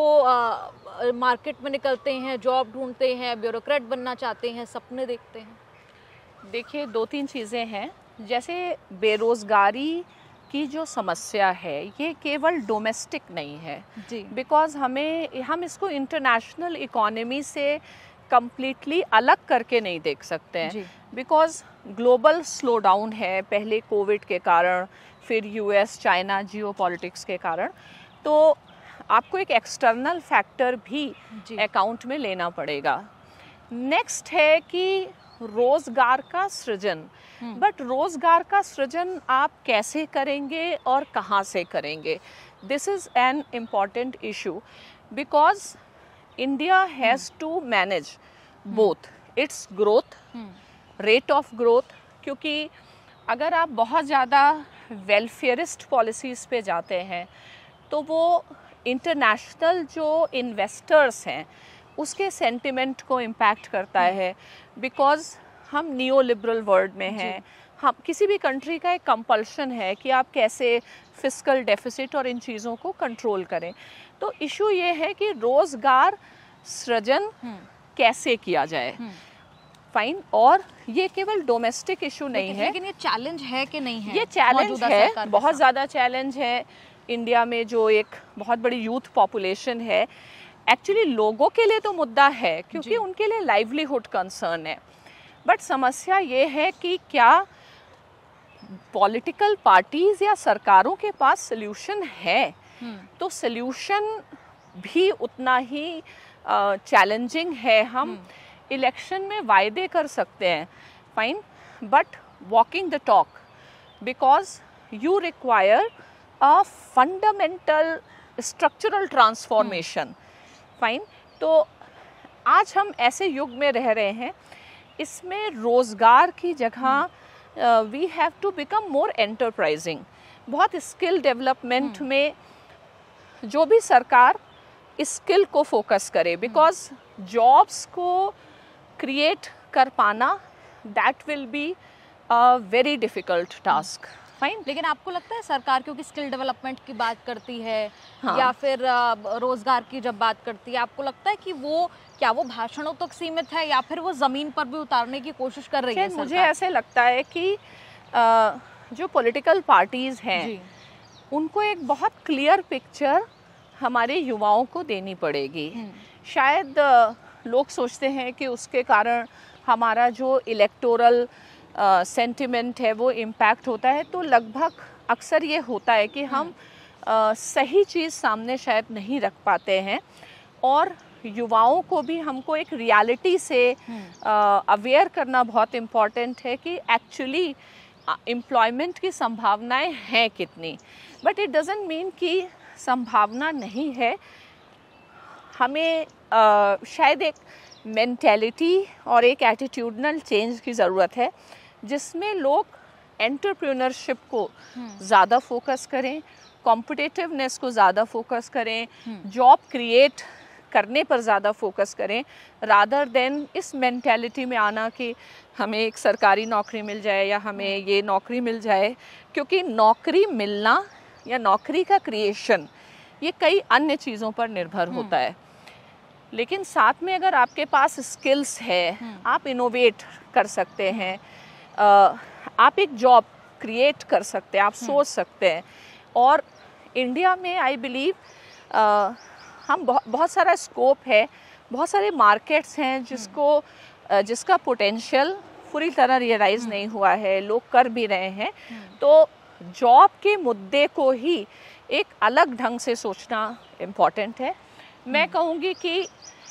मार्केट में निकलते हैं, जॉब ढूंढते हैं, ब्यूरोक्रेट बनना चाहते हैं, सपने देखते हैं। देखिए, 2-3 चीज़ें हैं। जैसे बेरोज़गारी की जो समस्या है ये केवल डोमेस्टिक नहीं है जी, बिकॉज़ हम इसको इंटरनेशनल इकोनॉमी से कम्प्लीटली अलग करके नहीं देख सकते हैं, बिकॉज़ ग्लोबल स्लो डाउन है, पहले कोविड के कारण, फिर यूएस चाइना जियोपॉलिटिक्स के कारण। तो आपको एक एक्सटर्नल फैक्टर भी अकाउंट में लेना पड़ेगा। नेक्स्ट है कि रोजगार का सृजन, बट रोजगार का सृजन आप कैसे करेंगे और कहाँ से करेंगे, this is an important issue because India has to manage both its growth, rate of growth, क्योंकि अगर आप बहुत ज़्यादा वेलफेयरिस्ट पॉलिसीज़ पे जाते हैं तो वो इंटरनेशनल जो इन्वेस्टर्स हैं उसके सेंटिमेंट को इम्पैक्ट करता है, बिकॉज़ हम नियो लिबरल वर्ल्ड में हैं। हम किसी भी कंट्री का एक कंपल्शन है कि आप कैसे फिस्कल डेफिसिट और इन चीज़ों को कंट्रोल करें। तो इशू ये है कि रोज़गार सृजन कैसे किया जाए, फाइन। और ये केवल डोमेस्टिक इशू नहीं है, लेकिन ये चैलेंज है कि नहीं है? ये चैलेंज है, बहुत ज़्यादा चैलेंज है। इंडिया में जो एक बहुत बड़ी यूथ पॉपुलेशन है, एक्चुअली लोगों के लिए तो मुद्दा है क्योंकि उनके लिए लाइवलीहुड कंसर्न है, बट समस्या ये है कि क्या पॉलिटिकल पार्टीज या सरकारों के पास सल्यूशन है? तो सल्यूशन भी उतना ही चैलेंजिंग है। हम इलेक्शन में वायदे कर सकते हैं, fine, but walking the talk, because you require a fundamental structural transformation, fine. तो आज हम ऐसे युग में रह रहे हैं, इसमें रोज़गार की जगह we have to become more enterprising. बहुत स्किल डेवलपमेंट में जो भी सरकार स्किल को फोकस करे, बिकॉज जॉब्स को क्रिएट कर पाना that will be a very difficult task, fine. लेकिन आपको लगता है सरकार क्योंकि स्किल डेवलपमेंट की बात करती है या फिर रोजगार की जब बात करती है, आपको लगता है कि वो क्या वो भाषणों तक सीमित है या फिर वो जमीन पर भी उतारने की कोशिश कर रही है सरकार? मुझे ऐसे लगता है कि जो पॉलिटिकल पार्टीज हैं उनको एक बहुत क्लियर पिक्चर हमारे युवाओं को देनी पड़ेगी। शायद लोग सोचते हैं कि उसके कारण हमारा जो इलेक्टोरल सेंटिमेंट है वो इम्पैक्ट होता है, तो लगभग अक्सर ये होता है कि हम सही चीज़ सामने शायद नहीं रख पाते हैं, और युवाओं को भी हमको एक रियलिटी से अवेयर करना बहुत इम्पॉर्टेंट है कि एक्चुअली एम्प्लॉयमेंट की संभावनाएं हैं कितनी। बट इट डजंट मीन कि संभावना नहीं है। हमें शायद एक मेंटेलिटी और एक एटीट्यूडनल चेंज की ज़रूरत है जिसमें लोग एंटरप्रेन्योरशिप को ज़्यादा फोकस करें, कॉम्पिटिटिवनेस को ज़्यादा फोकस करें, जॉब क्रिएट करने पर ज़्यादा फोकस करें, रादर देन इस मेंटेलिटी में आना कि हमें एक सरकारी नौकरी मिल जाए या हमें ये नौकरी मिल जाए, क्योंकि नौकरी मिलना या नौकरी का क्रिएशन ये कई अन्य चीज़ों पर निर्भर होता है। लेकिन साथ में अगर आपके पास स्किल्स है, आप इनोवेट कर सकते हैं, आप एक जॉब क्रिएट कर सकते हैं, आप सोच सकते हैं। और इंडिया में आई बिलीव हम बहुत सारा स्कोप है, बहुत सारे मार्केट्स हैं जिसका पोटेंशियल पूरी तरह रियलाइज़ नहीं हुआ है, लोग कर भी रहे हैं। तो जॉब के मुद्दे को ही एक अलग ढंग से सोचना इम्पॉर्टेंट है। मैं कहूँगी कि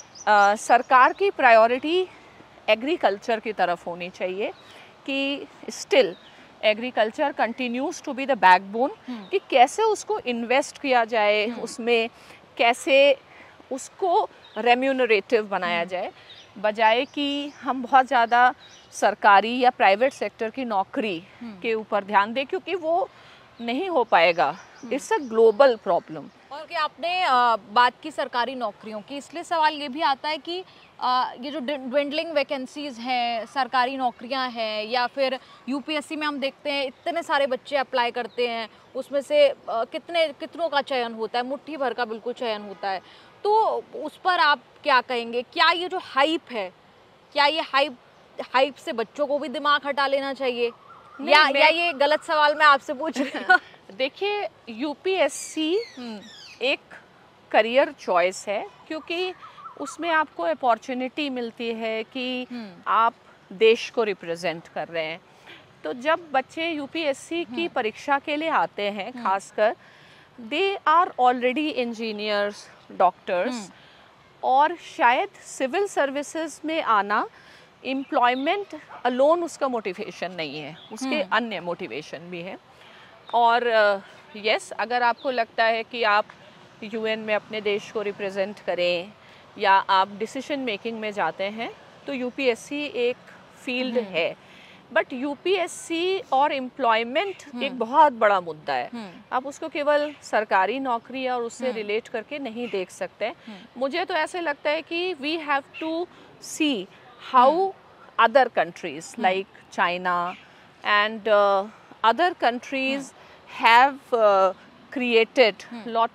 सरकार की प्रायोरिटी एग्रीकल्चर की तरफ होनी चाहिए कि still agriculture continues to be the backbone, कि कैसे उसको इन्वेस्ट किया जाए, उसमें कैसे उसको रेम्यूनरेटिव बनाया जाए, बजाय कि हम बहुत ज़्यादा सरकारी या प्राइवेट सेक्टर की नौकरी के ऊपर ध्यान दें, क्योंकि वो नहीं हो पाएगा। It's a global problem. और कि आपने बात की सरकारी नौकरियों की, इसलिए सवाल ये भी आता है कि ये जो ड्विंडलिंग वैकेंसीज हैं, सरकारी नौकरियां हैं, या फिर यूपीएससी में हम देखते हैं इतने सारे बच्चे अप्लाई करते हैं, उसमें से कितनों का चयन होता है, मुट्ठी भर का बिल्कुल चयन होता है। तो उस पर आप क्या कहेंगे? क्या ये जो हाइप है, क्या ये हाइप से बच्चों को भी दिमाग हटा लेना चाहिए, या ये गलत सवाल मैं आपसे पूछ रही हूँ? देखिए, यूपीएससी एक करियर चॉइस है, क्योंकि उसमें आपको अपॉर्चुनिटी मिलती है कि आप देश को रिप्रेजेंट कर रहे हैं। तो जब बच्चे यूपीएससी की परीक्षा के लिए आते हैं, खासकर they are already engineers, doctors, और शायद सिविल सर्विसेज में आना एम्प्लॉयमेंट अलोन उसका मोटिवेशन नहीं है, उसके अन्य मोटिवेशन भी है। और यस, अगर आपको लगता है कि आप यूएन में अपने देश को रिप्रेजेंट करें या आप डिसीजन मेकिंग में जाते हैं, तो यूपीएससी एक फील्ड है। बट यूपीएससी और एम्प्लॉयमेंट एक बहुत बड़ा मुद्दा है। आप उसको केवल सरकारी नौकरी और उससे रिलेट करके नहीं देख सकते। मुझे तो ऐसे लगता है कि we have to see how other countries like China and other countries have created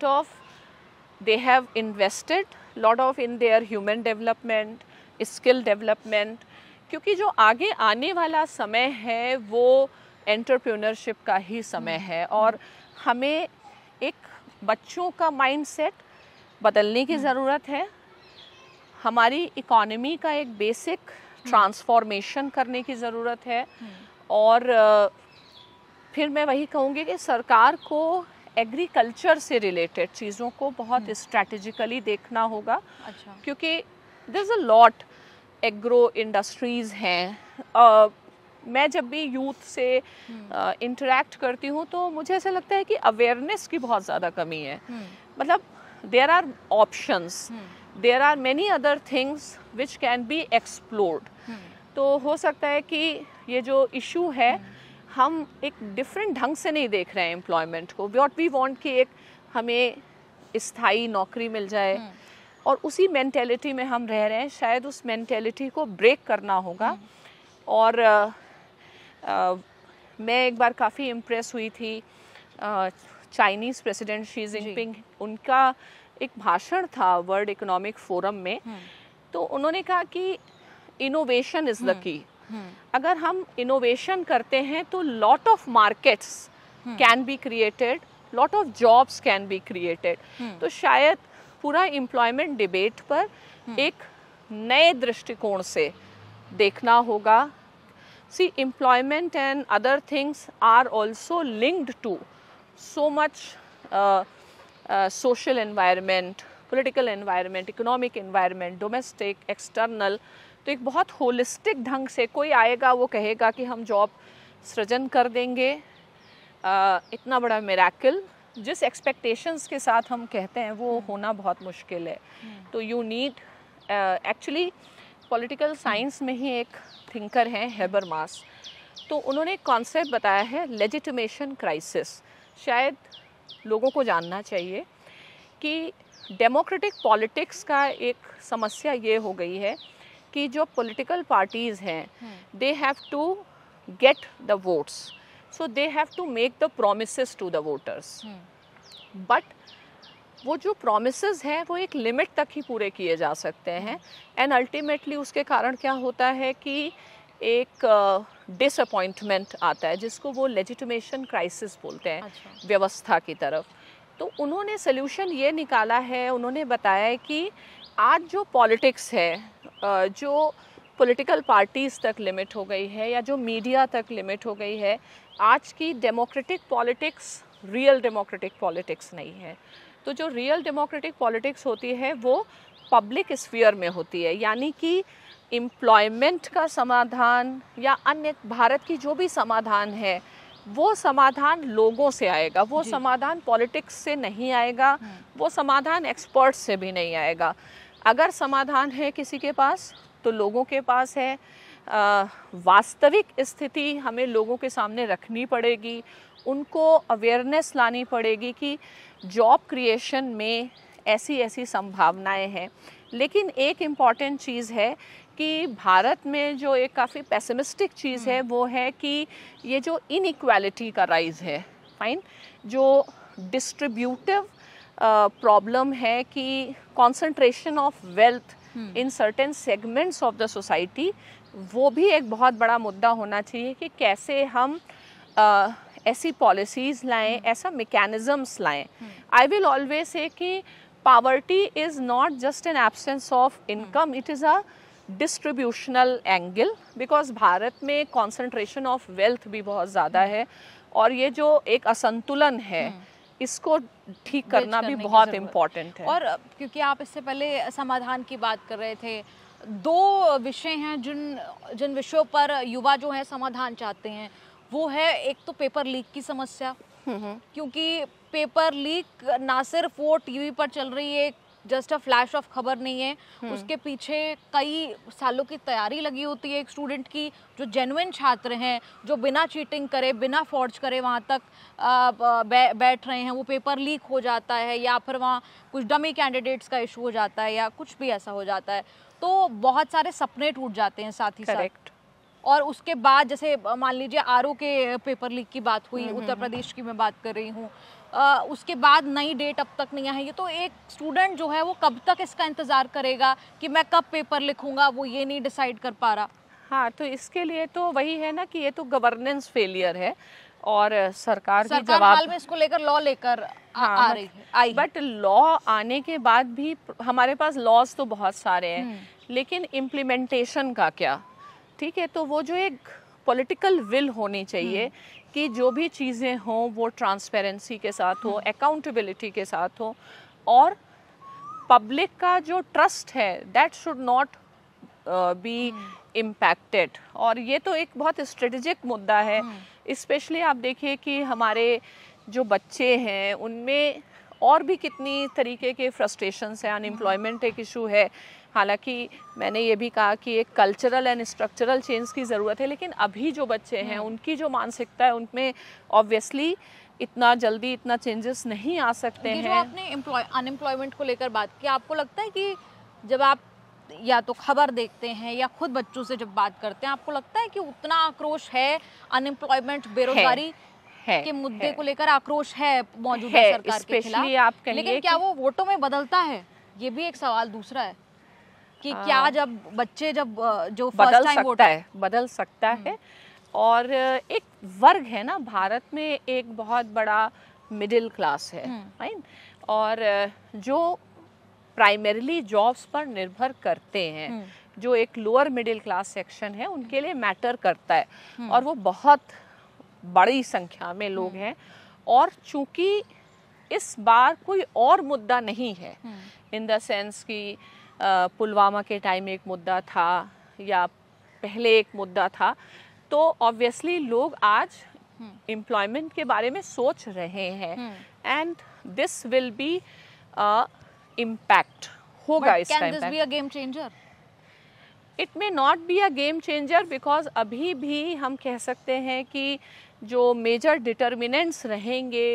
they have invested lot of in their human development, skill development, क्योंकि जो आगे आने वाला समय है वो एंटरप्रेन्योरशिप का ही समय है, और हमें एक बच्चों का माइंडसेट बदलने की ज़रूरत है। हमारी इकोनॉमी का एक बेसिक ट्रांसफॉर्मेशन करने की ज़रूरत है। और फिर मैं वही कहूँगी कि सरकार को एग्रीकल्चर से रिलेटेड चीज़ों को बहुत स्ट्रैटेजिकली देखना होगा। अच्छा। क्योंकि there is a lot agro industries हैं। मैं जब भी यूथ से इंटरेक्ट करती हूँ तो मुझे ऐसा लगता है कि अवेयरनेस की बहुत ज़्यादा कमी है। मतलब there are options, there are many other things which can be explored। तो हो सकता है कि ये जो इशू है हम एक डिफरेंट ढंग से नहीं देख रहे हैं एम्प्लॉयमेंट को। व्हाट वी वांट कि एक हमें स्थायी नौकरी मिल जाए, और उसी मेंटेलिटी में हम रह रहे हैं। शायद उस मेंटेलिटी को ब्रेक करना होगा। और मैं एक बार काफ़ी इम्प्रेस हुई थी, चाइनीज़ प्रेसिडेंट शी जिनपिंग, उनका एक भाषण था वर्ल्ड इकोनॉमिक फोरम में। तो उन्होंने कहा कि इनोवेशन इज द की। अगर हम इनोवेशन करते हैं तो lot of markets can be created, lot of jobs can be created. तो शायद पूरा एम्प्लॉयमेंट डिबेट पर एक नए दृष्टिकोण से देखना होगा। See, employment and other things are also linked to so much social environment, political environment, economic environment, domestic, external. तो एक बहुत होलिस्टिक ढंग से कोई आएगा वो कहेगा कि हम जॉब सृजन कर देंगे, इतना बड़ा मिरेकल जिस एक्सपेक्टेशंस के साथ हम कहते हैं वो होना बहुत मुश्किल है। तो you need actually, political science में ही एक थिंकर हैं हेबरमास, तो उन्होंने एक कॉन्सेप्ट बताया है लेजिटिमेशन क्राइसिस। शायद लोगों को जानना चाहिए कि डेमोक्रेटिक पॉलिटिक्स का एक समस्या ये हो गई है कि जो पॉलिटिकल पार्टीज़ हैं they have to get the votes, so they have to make the promises to the voters. But वो जो प्रोमिसेस हैं वो एक लिमिट तक ही पूरे किए जा सकते हैं, एंड अल्टीमेटली उसके कारण क्या होता है कि एक डिसअपॉइंटमेंट आता है, जिसको वो लेजिटिमेशन क्राइसिस बोलते हैं। अच्छा। व्यवस्था की तरफ। तो उन्होंने सोल्यूशन ये निकाला है, उन्होंने बताया है कि आज जो पॉलिटिक्स है, जो पॉलिटिकल पार्टीज़ तक लिमिट हो गई है या जो मीडिया तक लिमिट हो गई है, आज की democratic politics real democratic politics नहीं है। तो जो रियल डेमोक्रेटिक पॉलिटिक्स होती है वो पब्लिक स्फीयर में होती है, यानी कि एम्प्लॉयमेंट का समाधान या अन्य भारत की जो भी समाधान है वो समाधान लोगों से आएगा, वो समाधान पॉलिटिक्स से नहीं आएगा, वो समाधान एक्सपर्ट्स से भी नहीं आएगा। अगर समाधान है किसी के पास तो लोगों के पास है। वास्तविक स्थिति हमें लोगों के सामने रखनी पड़ेगी, उनको अवेयरनेस लानी पड़ेगी कि जॉब क्रिएशन में ऐसी ऐसी संभावनाएं हैं। लेकिन एक इम्पॉर्टेंट चीज़ है कि भारत में जो एक काफ़ी पेसिमिस्टिक चीज़ है वो है कि ये जो इनइक्वालिटी का राइज है, फाइन, जो डिस्ट्रीब्यूटिव प्रॉब्लम है कि concentration of wealth in certain segments of the society, वो भी एक बहुत बड़ा मुद्दा होना चाहिए कि कैसे हम ऐसी पॉलिसीज़ लाएं, ऐसा मैकेनिज़म्स लाएं। आई विल ऑलवेज से कि poverty is not just an absence of income, it is a distributional angle, because Bharat में concentration of wealth भी बहुत ज़्यादा है और ये जो एक असंतुलन है इसको ठीक करना भी बहुत इम्पोर्टेंट है। और क्योंकि आप इससे पहले समाधान की बात कर रहे थे, दो विषय हैं जिन विषयों पर युवा जो है समाधान चाहते हैं, वो है एक तो पेपर लीक की समस्या, क्योंकि पेपर लीक ना सिर्फ वो टीवी पर चल रही है, जस्ट अ फ्लैश ऑफ खबर नहीं है, उसके पीछे कई सालों की तैयारी लगी होती है एक स्टूडेंट की। जो जेन्युइन छात्र हैं, जो बिना चीटिंग करे, बिना फॉर्ज करे वहाँ तक बैठ रहे हैं, वो पेपर लीक हो जाता है या फिर वहाँ कुछ डमी कैंडिडेट्स का इशू हो जाता है या कुछ भी ऐसा हो जाता है, तो बहुत सारे सपने टूट जाते हैं साथ ही साथ। और उसके बाद जैसे मान लीजिए आरओ के पेपर लीक की बात हुई, उत्तर प्रदेश की मैं बात कर रही हूँ, उसके बाद नई डेट अब तक नहीं आई। तो एक स्टूडेंट जो है वो कब तक इसका इंतज़ार करेगा कि मैं कब पेपर लिखूंगा, वो ये नहीं डिसाइड कर पा रहा। हाँ, तो इसके लिए तो वही है ना कि ये तो गवर्नेंस फेलियर है और सरकार भी जवाब हाल में इसको लेकर लॉ लेकर आ रही है। बट लॉ आने के बाद भी हमारे पास लॉज तो बहुत सारे हैं, लेकिन इम्प्लीमेंटेशन का क्या? ठीक है, तो वो जो एक पॉलिटिकल विल होनी चाहिए कि जो भी चीज़ें हों वो ट्रांसपेरेंसी के साथ हो, अकाउंटेबिलिटी के साथ हो, और पब्लिक का जो ट्रस्ट है that should not be impacted. और ये तो एक बहुत स्ट्रेटेजिक मुद्दा है। स्पेशली आप देखिए कि हमारे जो बच्चे हैं उनमें और भी कितनी तरीके के फ्रस्ट्रेशंस हैं। अनएम्प्लॉयमेंट एक इशू है, हालांकि मैंने ये भी कहा कि एक कल्चरल एंड स्ट्रक्चरल चेंज की ज़रूरत है, लेकिन अभी जो बच्चे हैं उनकी जो मानसिकता है उनमें ऑब्वियसली इतना जल्दी इतना चेंजेस नहीं आ सकते हैं। जो आपने अनएम्प्लॉयमेंट को लेकर बात की, आपको लगता है कि जब आप या तो खबर देखते हैं या खुद बच्चों से जब बात करते हैं, आपको लगता है कि उतना आक्रोश है अनएम्प्लॉयमेंट, बेरोजगारी के मुद्दे को लेकर आक्रोश है मौजूदा सरकार के खिलाफ, लेकिन क्या वो वोटों में बदलता है? ये भी एक सवाल दूसरा है कि क्या जब बच्चे जो फर्स्ट टाइम वोट बदल सकता है। और एक वर्ग है ना भारत में, एक बहुत बड़ा मिडिल क्लास है, राइट, और जो प्राइमरीली जॉब्स पर निर्भर करते हैं, जो एक लोअर मिडिल क्लास सेक्शन है, उनके लिए मैटर करता है और वो बहुत बड़ी संख्या में लोग हैं। और चूंकि इस बार कोई और मुद्दा नहीं है, इन द सेंस कि पुलवामा के टाइम एक मुद्दा था या पहले एक मुद्दा था, तो ऑब्वियसली लोग आज एम्प्लॉयमेंट के बारे में सोच रहे हैं and this will be impact होगा इस टाइम पे। Can this be a game changer? It may not be a game changer because अभी भी हम कह सकते हैं कि जो मेजर डिटर्मिनेंट्स रहेंगे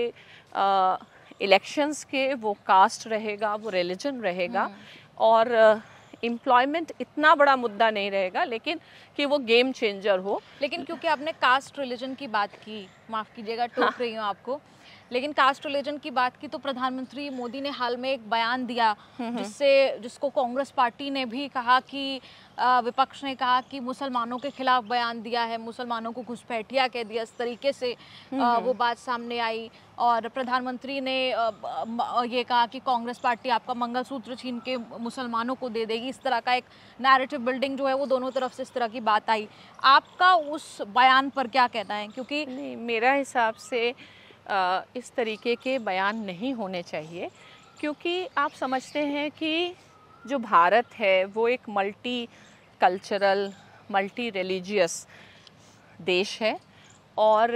इलेक्शंस के, वो कास्ट रहेगा, वो रिलीजन रहेगा, और एम्प्लॉयमेंट इतना बड़ा मुद्दा नहीं रहेगा, लेकिन कि वो गेम चेंजर हो। लेकिन क्योंकि आपने कास्ट रिलीजन की बात की, माफ कीजिएगा टोक रही हूँ आपको, लेकिन कास्ट रिलीजन की बात की तो प्रधानमंत्री मोदी ने हाल में एक बयान दिया जिसको कांग्रेस पार्टी ने भी कहा कि विपक्ष ने कहा कि मुसलमानों के खिलाफ बयान दिया है, मुसलमानों को घुसपैठिया कह दिया, इस तरीके से वो बात सामने आई। और प्रधानमंत्री ने ये कहा कि कांग्रेस पार्टी आपका मंगलसूत्र छीन के मुसलमानों को दे देगी। इस तरह का एक नैरेटिव बिल्डिंग जो है वो दोनों तरफ से इस तरह की बात आई। आपका उस बयान पर क्या कहना है? क्योंकि मेरा हिसाब से इस तरीके के बयान नहीं होने चाहिए, क्योंकि आप समझते हैं कि जो भारत है वो एक मल्टी कल्चरल, मल्टी रिलीजियस देश है और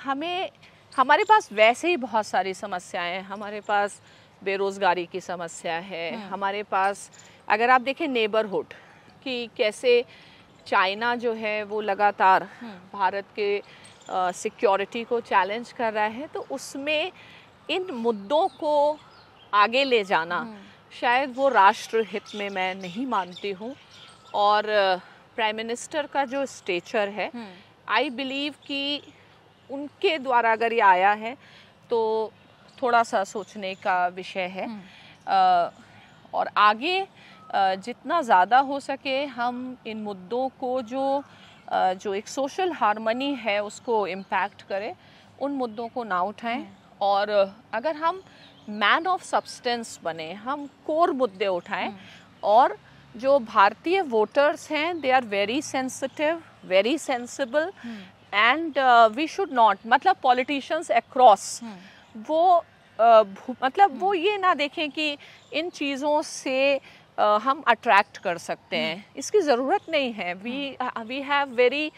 हमारे पास वैसे ही बहुत सारी समस्याएं हैं। हमारे पास बेरोज़गारी की समस्या है, हमारे पास अगर आप देखें नेबरहुड कि कैसे चाइना जो है वो लगातार भारत के सिक्योरिटी को चैलेंज कर रहा है, तो उसमें इन मुद्दों को आगे ले जाना शायद वो राष्ट्र हित में मैं नहीं मानती हूँ। और प्राइम मिनिस्टर का जो स्टेचर है, आई बिलीव कि उनके द्वारा अगर ये आया है तो थोड़ा सा सोचने का विषय है। और आगे जितना ज़्यादा हो सके हम इन मुद्दों को जो एक सोशल हार्मनी है उसको इम्पैक्ट करें, उन मुद्दों को ना उठाएं। और अगर हम मैन ऑफ सब्सटेंस बने, हम कोर मुद्दे उठाएं। और जो भारतीय वोटर्स हैं they are very sensitive, very sensible and we should not, मतलब पॉलिटिशियंस अक्रॉस वो मतलब वो ये ना देखें कि इन चीज़ों से हम अट्रैक्ट कर सकते हैं, इसकी ज़रूरत नहीं है। We have very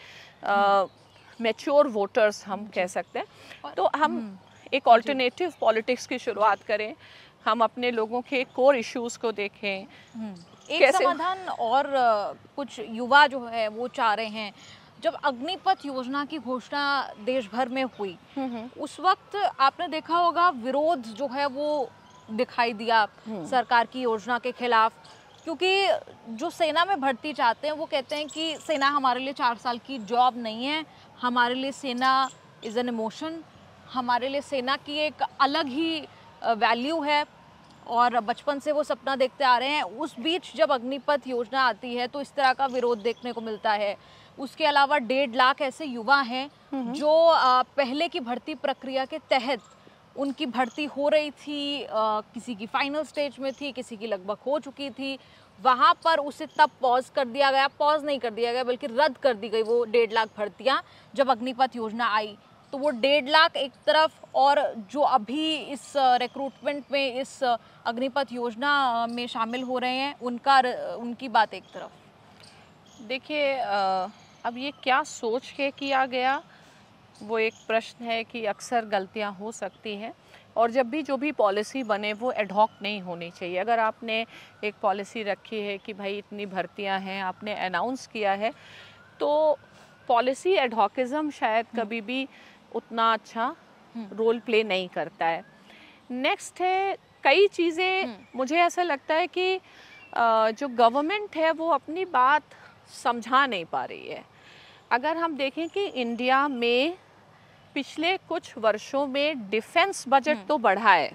mature voters हम कह सकते हैं। तो हम एक ऑल्टरनेटिव पॉलिटिक्स की शुरुआत करें, हम अपने लोगों के कोर इश्यूज को देखें। एक समाधान और कुछ युवा जो है वो चाह रहे हैं, जब अग्निपथ योजना की घोषणा देश भर में हुई उस वक्त आपने देखा होगा विरोध जो है वो दिखाई दिया सरकार की योजना के खिलाफ, क्योंकि जो सेना में भर्ती चाहते हैं वो कहते हैं कि सेना हमारे लिए 4 साल की जॉब नहीं है, हमारे लिए सेना इज़ एन इमोशन, हमारे लिए सेना की एक अलग ही वैल्यू है और बचपन से वो सपना देखते आ रहे हैं। उस बीच जब अग्निपथ योजना आती है तो इस तरह का विरोध देखने को मिलता है। उसके अलावा 1.5 लाख ऐसे युवा हैं जो पहले की भर्ती प्रक्रिया के तहत उनकी भर्ती हो रही थी, किसी की फाइनल स्टेज में थी, किसी की लगभग हो चुकी थी, वहाँ पर उसे तब पॉज कर दिया गया, पॉज नहीं कर दिया गया बल्कि रद्द कर दी गई वो 1.5 लाख भर्तियाँ जब अग्निपथ योजना आई। तो वो 1.5 लाख एक तरफ और जो अभी इस रिक्रूटमेंट में इस अग्निपथ योजना में शामिल हो रहे हैं उनकी बात एक तरफ। देखिए अब ये क्या सोच के किया गया वो एक प्रश्न है कि अक्सर गलतियां हो सकती हैं और जब भी जो भी पॉलिसी बने वो एडहॉक नहीं होनी चाहिए। अगर आपने एक पॉलिसी रखी है कि भाई इतनी भर्तियां हैं, आपने अनाउंस किया है, तो पॉलिसी एडहॉकिज्म शायद कभी भी उतना अच्छा रोल प्ले नहीं करता है। नेक्स्ट है कई चीज़ें, मुझे ऐसा लगता है कि जो गवर्नमेंट है वो अपनी बात समझा नहीं पा रही है। अगर हम देखें कि इंडिया में पिछले कुछ वर्षों में डिफेंस बजट तो बढ़ा है,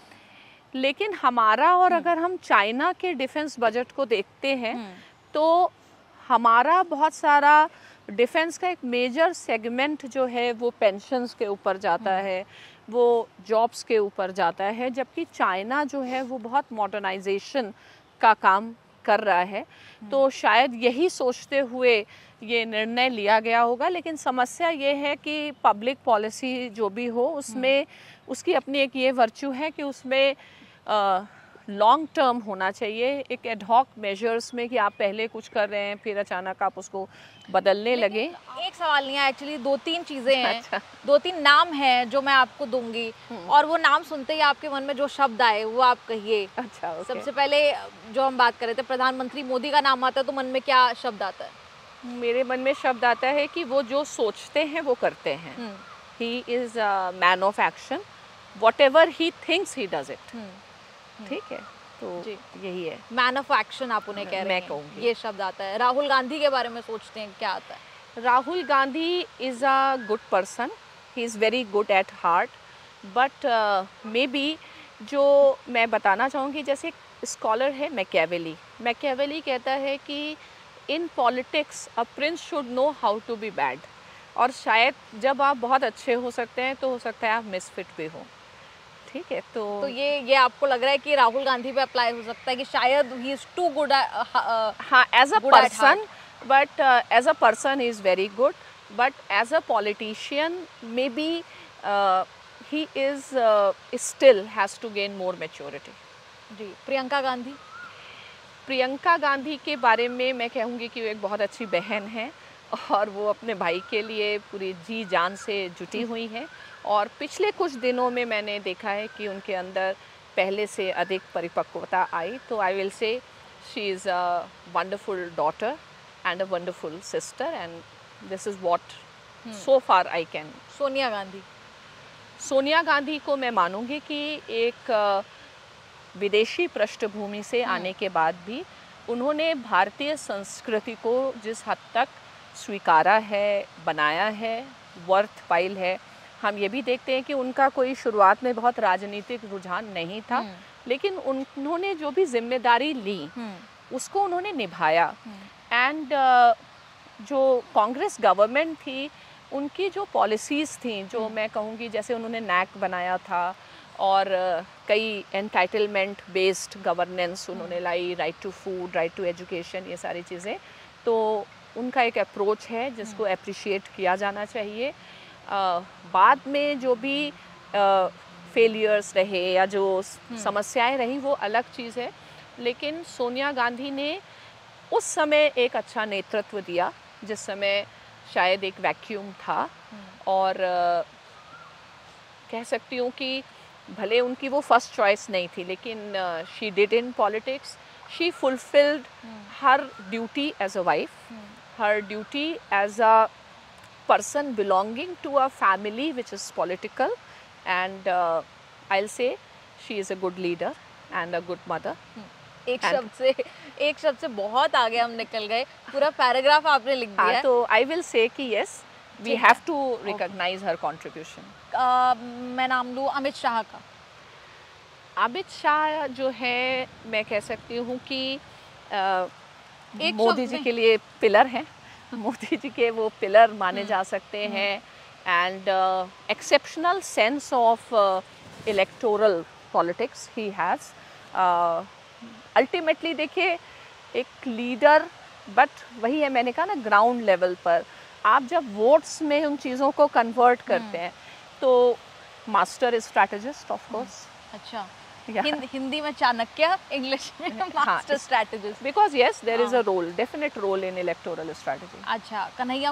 लेकिन हमारा और अगर हम चाइना के डिफेंस बजट को देखते हैं तो हमारा बहुत सारा डिफेंस का एक मेजर सेगमेंट जो है वो पेंशन्स के ऊपर जाता है, वो जॉब्स के ऊपर जाता है, जबकि चाइना जो है वो बहुत मॉडर्नाइजेशन का काम कर रहा है। तो शायद यही सोचते हुए ये निर्णय लिया गया होगा। लेकिन समस्या ये है कि पब्लिक पॉलिसी जो भी हो उसमें उसकी अपनी एक ये वर्च्यू है कि उसमें लॉन्ग टर्म होना चाहिए। एक एडहॉक मेजर्स में कि आप पहले कुछ कर रहे हैं फिर अचानक आप उसको बदलने लगे। एक सवाल नहीं है, एक्चुअली 2-3 चीज़ें हैं। अच्छा। 2-3 नाम हैं जो मैं आपको दूंगी और वो नाम सुनते ही आपके मन में जो शब्द आए वो आप कहिए। अच्छा, ओके। सबसे पहले जो हम बात कर रहे थे, प्रधानमंत्री मोदी का नाम आता है तो मन में क्या शब्द आता है? मेरे मन में शब्द आता है कि वो जो सोचते हैं वो करते हैं। He is a man of action, whatever he thinks he does it. ठीक है, तो यही है मैन ऑफ एक्शन आप उन्हें कह रहे हैं, ये शब्द आता है। राहुल गांधी के बारे में सोचते हैं क्या आता है? Rahul Gandhi is a good person, he is very good at heart, but may be जो मैं बताना चाहूँगी, जैसे स्कॉलर है मैकियावेली कहता है कि in politics a prince should know how to be bad, और शायद जब आप बहुत अच्छे हो सकते हैं तो हो सकता है आप मिसफिट भी हो, ठीक है। तो ये आपको लग रहा है कि राहुल गांधी पे अप्लाई हो सकता है कि शायद ही इज टू गुड, हाँ, as a person, but as a person he is very good, but as a politician may be he is still has to gain more maturity. जी, प्रियंका गांधी के बारे में मैं कहूँगी कि वो एक बहुत अच्छी बहन है और वो अपने भाई के लिए पूरी जी जान से जुटी हुई हैं, और पिछले कुछ दिनों में मैंने देखा है कि उनके अंदर पहले से अधिक परिपक्वता आई। तो I will say she is a wonderful daughter and a wonderful sister, and this is what so far I can. Sonia Gandhi को मैं मानूंगी कि एक विदेशी पृष्ठभूमि से आने के बाद भी उन्होंने भारतीय संस्कृति को जिस हद तक स्वीकारा है, बनाया है, वर्थ वाइल है। हम ये भी देखते हैं कि उनका कोई शुरुआत में बहुत राजनीतिक रुझान नहीं था, लेकिन उन्होंने जो भी जिम्मेदारी ली उसको उन्होंने निभाया। एंड जो कांग्रेस गवर्नमेंट थी, उनकी जो पॉलिसीज़ थी, जो मैं कहूँगी जैसे उन्होंने नैक बनाया था और कई एंटाइटलमेंट बेस्ड गवर्नेंस उन्होंने लाई, right to food, right to education, ये सारी चीज़ें, तो उनका एक अप्रोच है जिसको अप्रिशिएट किया जाना चाहिए। बाद में जो भी फेलियर्स रहे या जो समस्याएं रही वो अलग चीज़ है, लेकिन सोनिया गांधी ने उस समय एक अच्छा नेतृत्व दिया जिस समय शायद एक वैक्यूम था, और कह सकती हूँ कि भले उनकी वो फर्स्ट चॉइस नहीं थी, लेकिन she did in politics, she fulfilled her duty as a wife, her duty as a person belonging to a family which is political, and I'll say she is a good leader and a good mother. एक शब्द से बहुत आगे हम निकल गए, पूरा paragraph आपने लिख दिया है। तो I will say कि yes, we have to recognize her contribution. मैं नाम लूँ अमित शाह का। अमित शाह जो है, मैं कह सकती हूँ कि मोदी जी के लिए पिलर हैं, मोदी जी के वो पिलर माने जा सकते हैं, and exceptional sense of electoral politics he has. Ultimately देखिए, एक लीडर, बट वही है, मैंने कहा ना, ग्राउंड लेवल पर आप जब वोट्स में उन चीज़ों को कन्वर्ट करते हैं तो मास्टर स्ट्रैटेजिस्ट ऑफ कोर्स। अच्छा, हिंदी में चाणक्य, इंग्लिश में master strategist, because yes there is a role, definite role in electoral strategy. अच्छा, Kanhaiya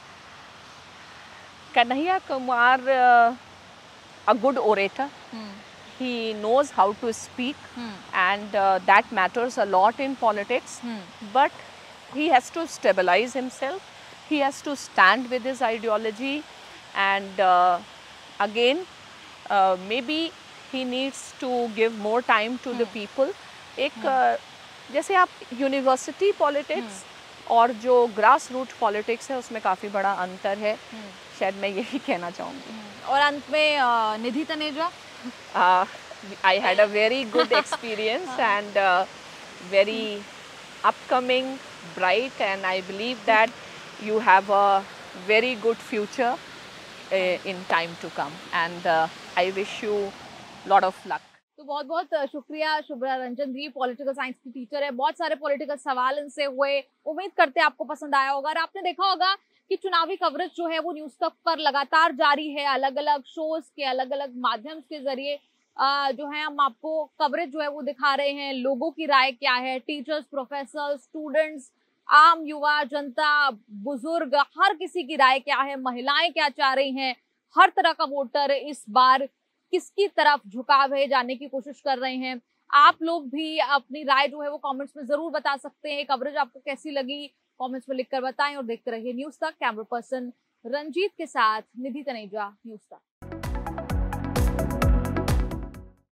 Kumar a good orator. He knows how to speak, and that matters a lot in politics. But he has to stabilize himself. He has to stand with his ideology, and again, maybe he needs to give more time to the people. एक जैसे आप university politics और जो grass root politics है उसमें काफ़ी बड़ा अंतर है, शायद मैं यही कहना चाहूँगी। और अंत में निधि Taneja, I had a very good experience and very upcoming, bright, and I believe that you have a very good future in time to come, and I wish you lot of luck. तो बहुत बहुत शुक्रिया Shubhra Ranjan ji, political science की teacher है, बहुत सारे political सवाल इनसे हुए, उम्मीद करते हैं आपको पसंद आया होगा। और आपने देखा होगा कि चुनावी कवरेज जो है वो न्यूज़ तक पर लगातार जारी है, अलग अलग शोज के अलग अलग माध्यम के जरिए जो है हम आपको कवरेज जो है वो दिखा रहे हैं। लोगों की राय क्या है, टीचर्स, प्रोफेसर, स्टूडेंट्स, आम युवा जनता, बुजुर्ग, हर किसी की राय क्या है, महिलाएं क्या चाह रही हैं, हर तरह का वोटर इस बार किसकी तरफ झुकाव है जानने की कोशिश कर रहे हैं। आप लोग भी अपनी राय जो है वो कमेंट्स में जरूर बता सकते हैं। कवरेज आपको कैसी लगी कमेंट्स में लिखकर बताएं, और देखते रहिए न्यूज़ तक। कैमरा पर्सन रंजीत के साथ निधि तनेजा, न्यूज़ तक।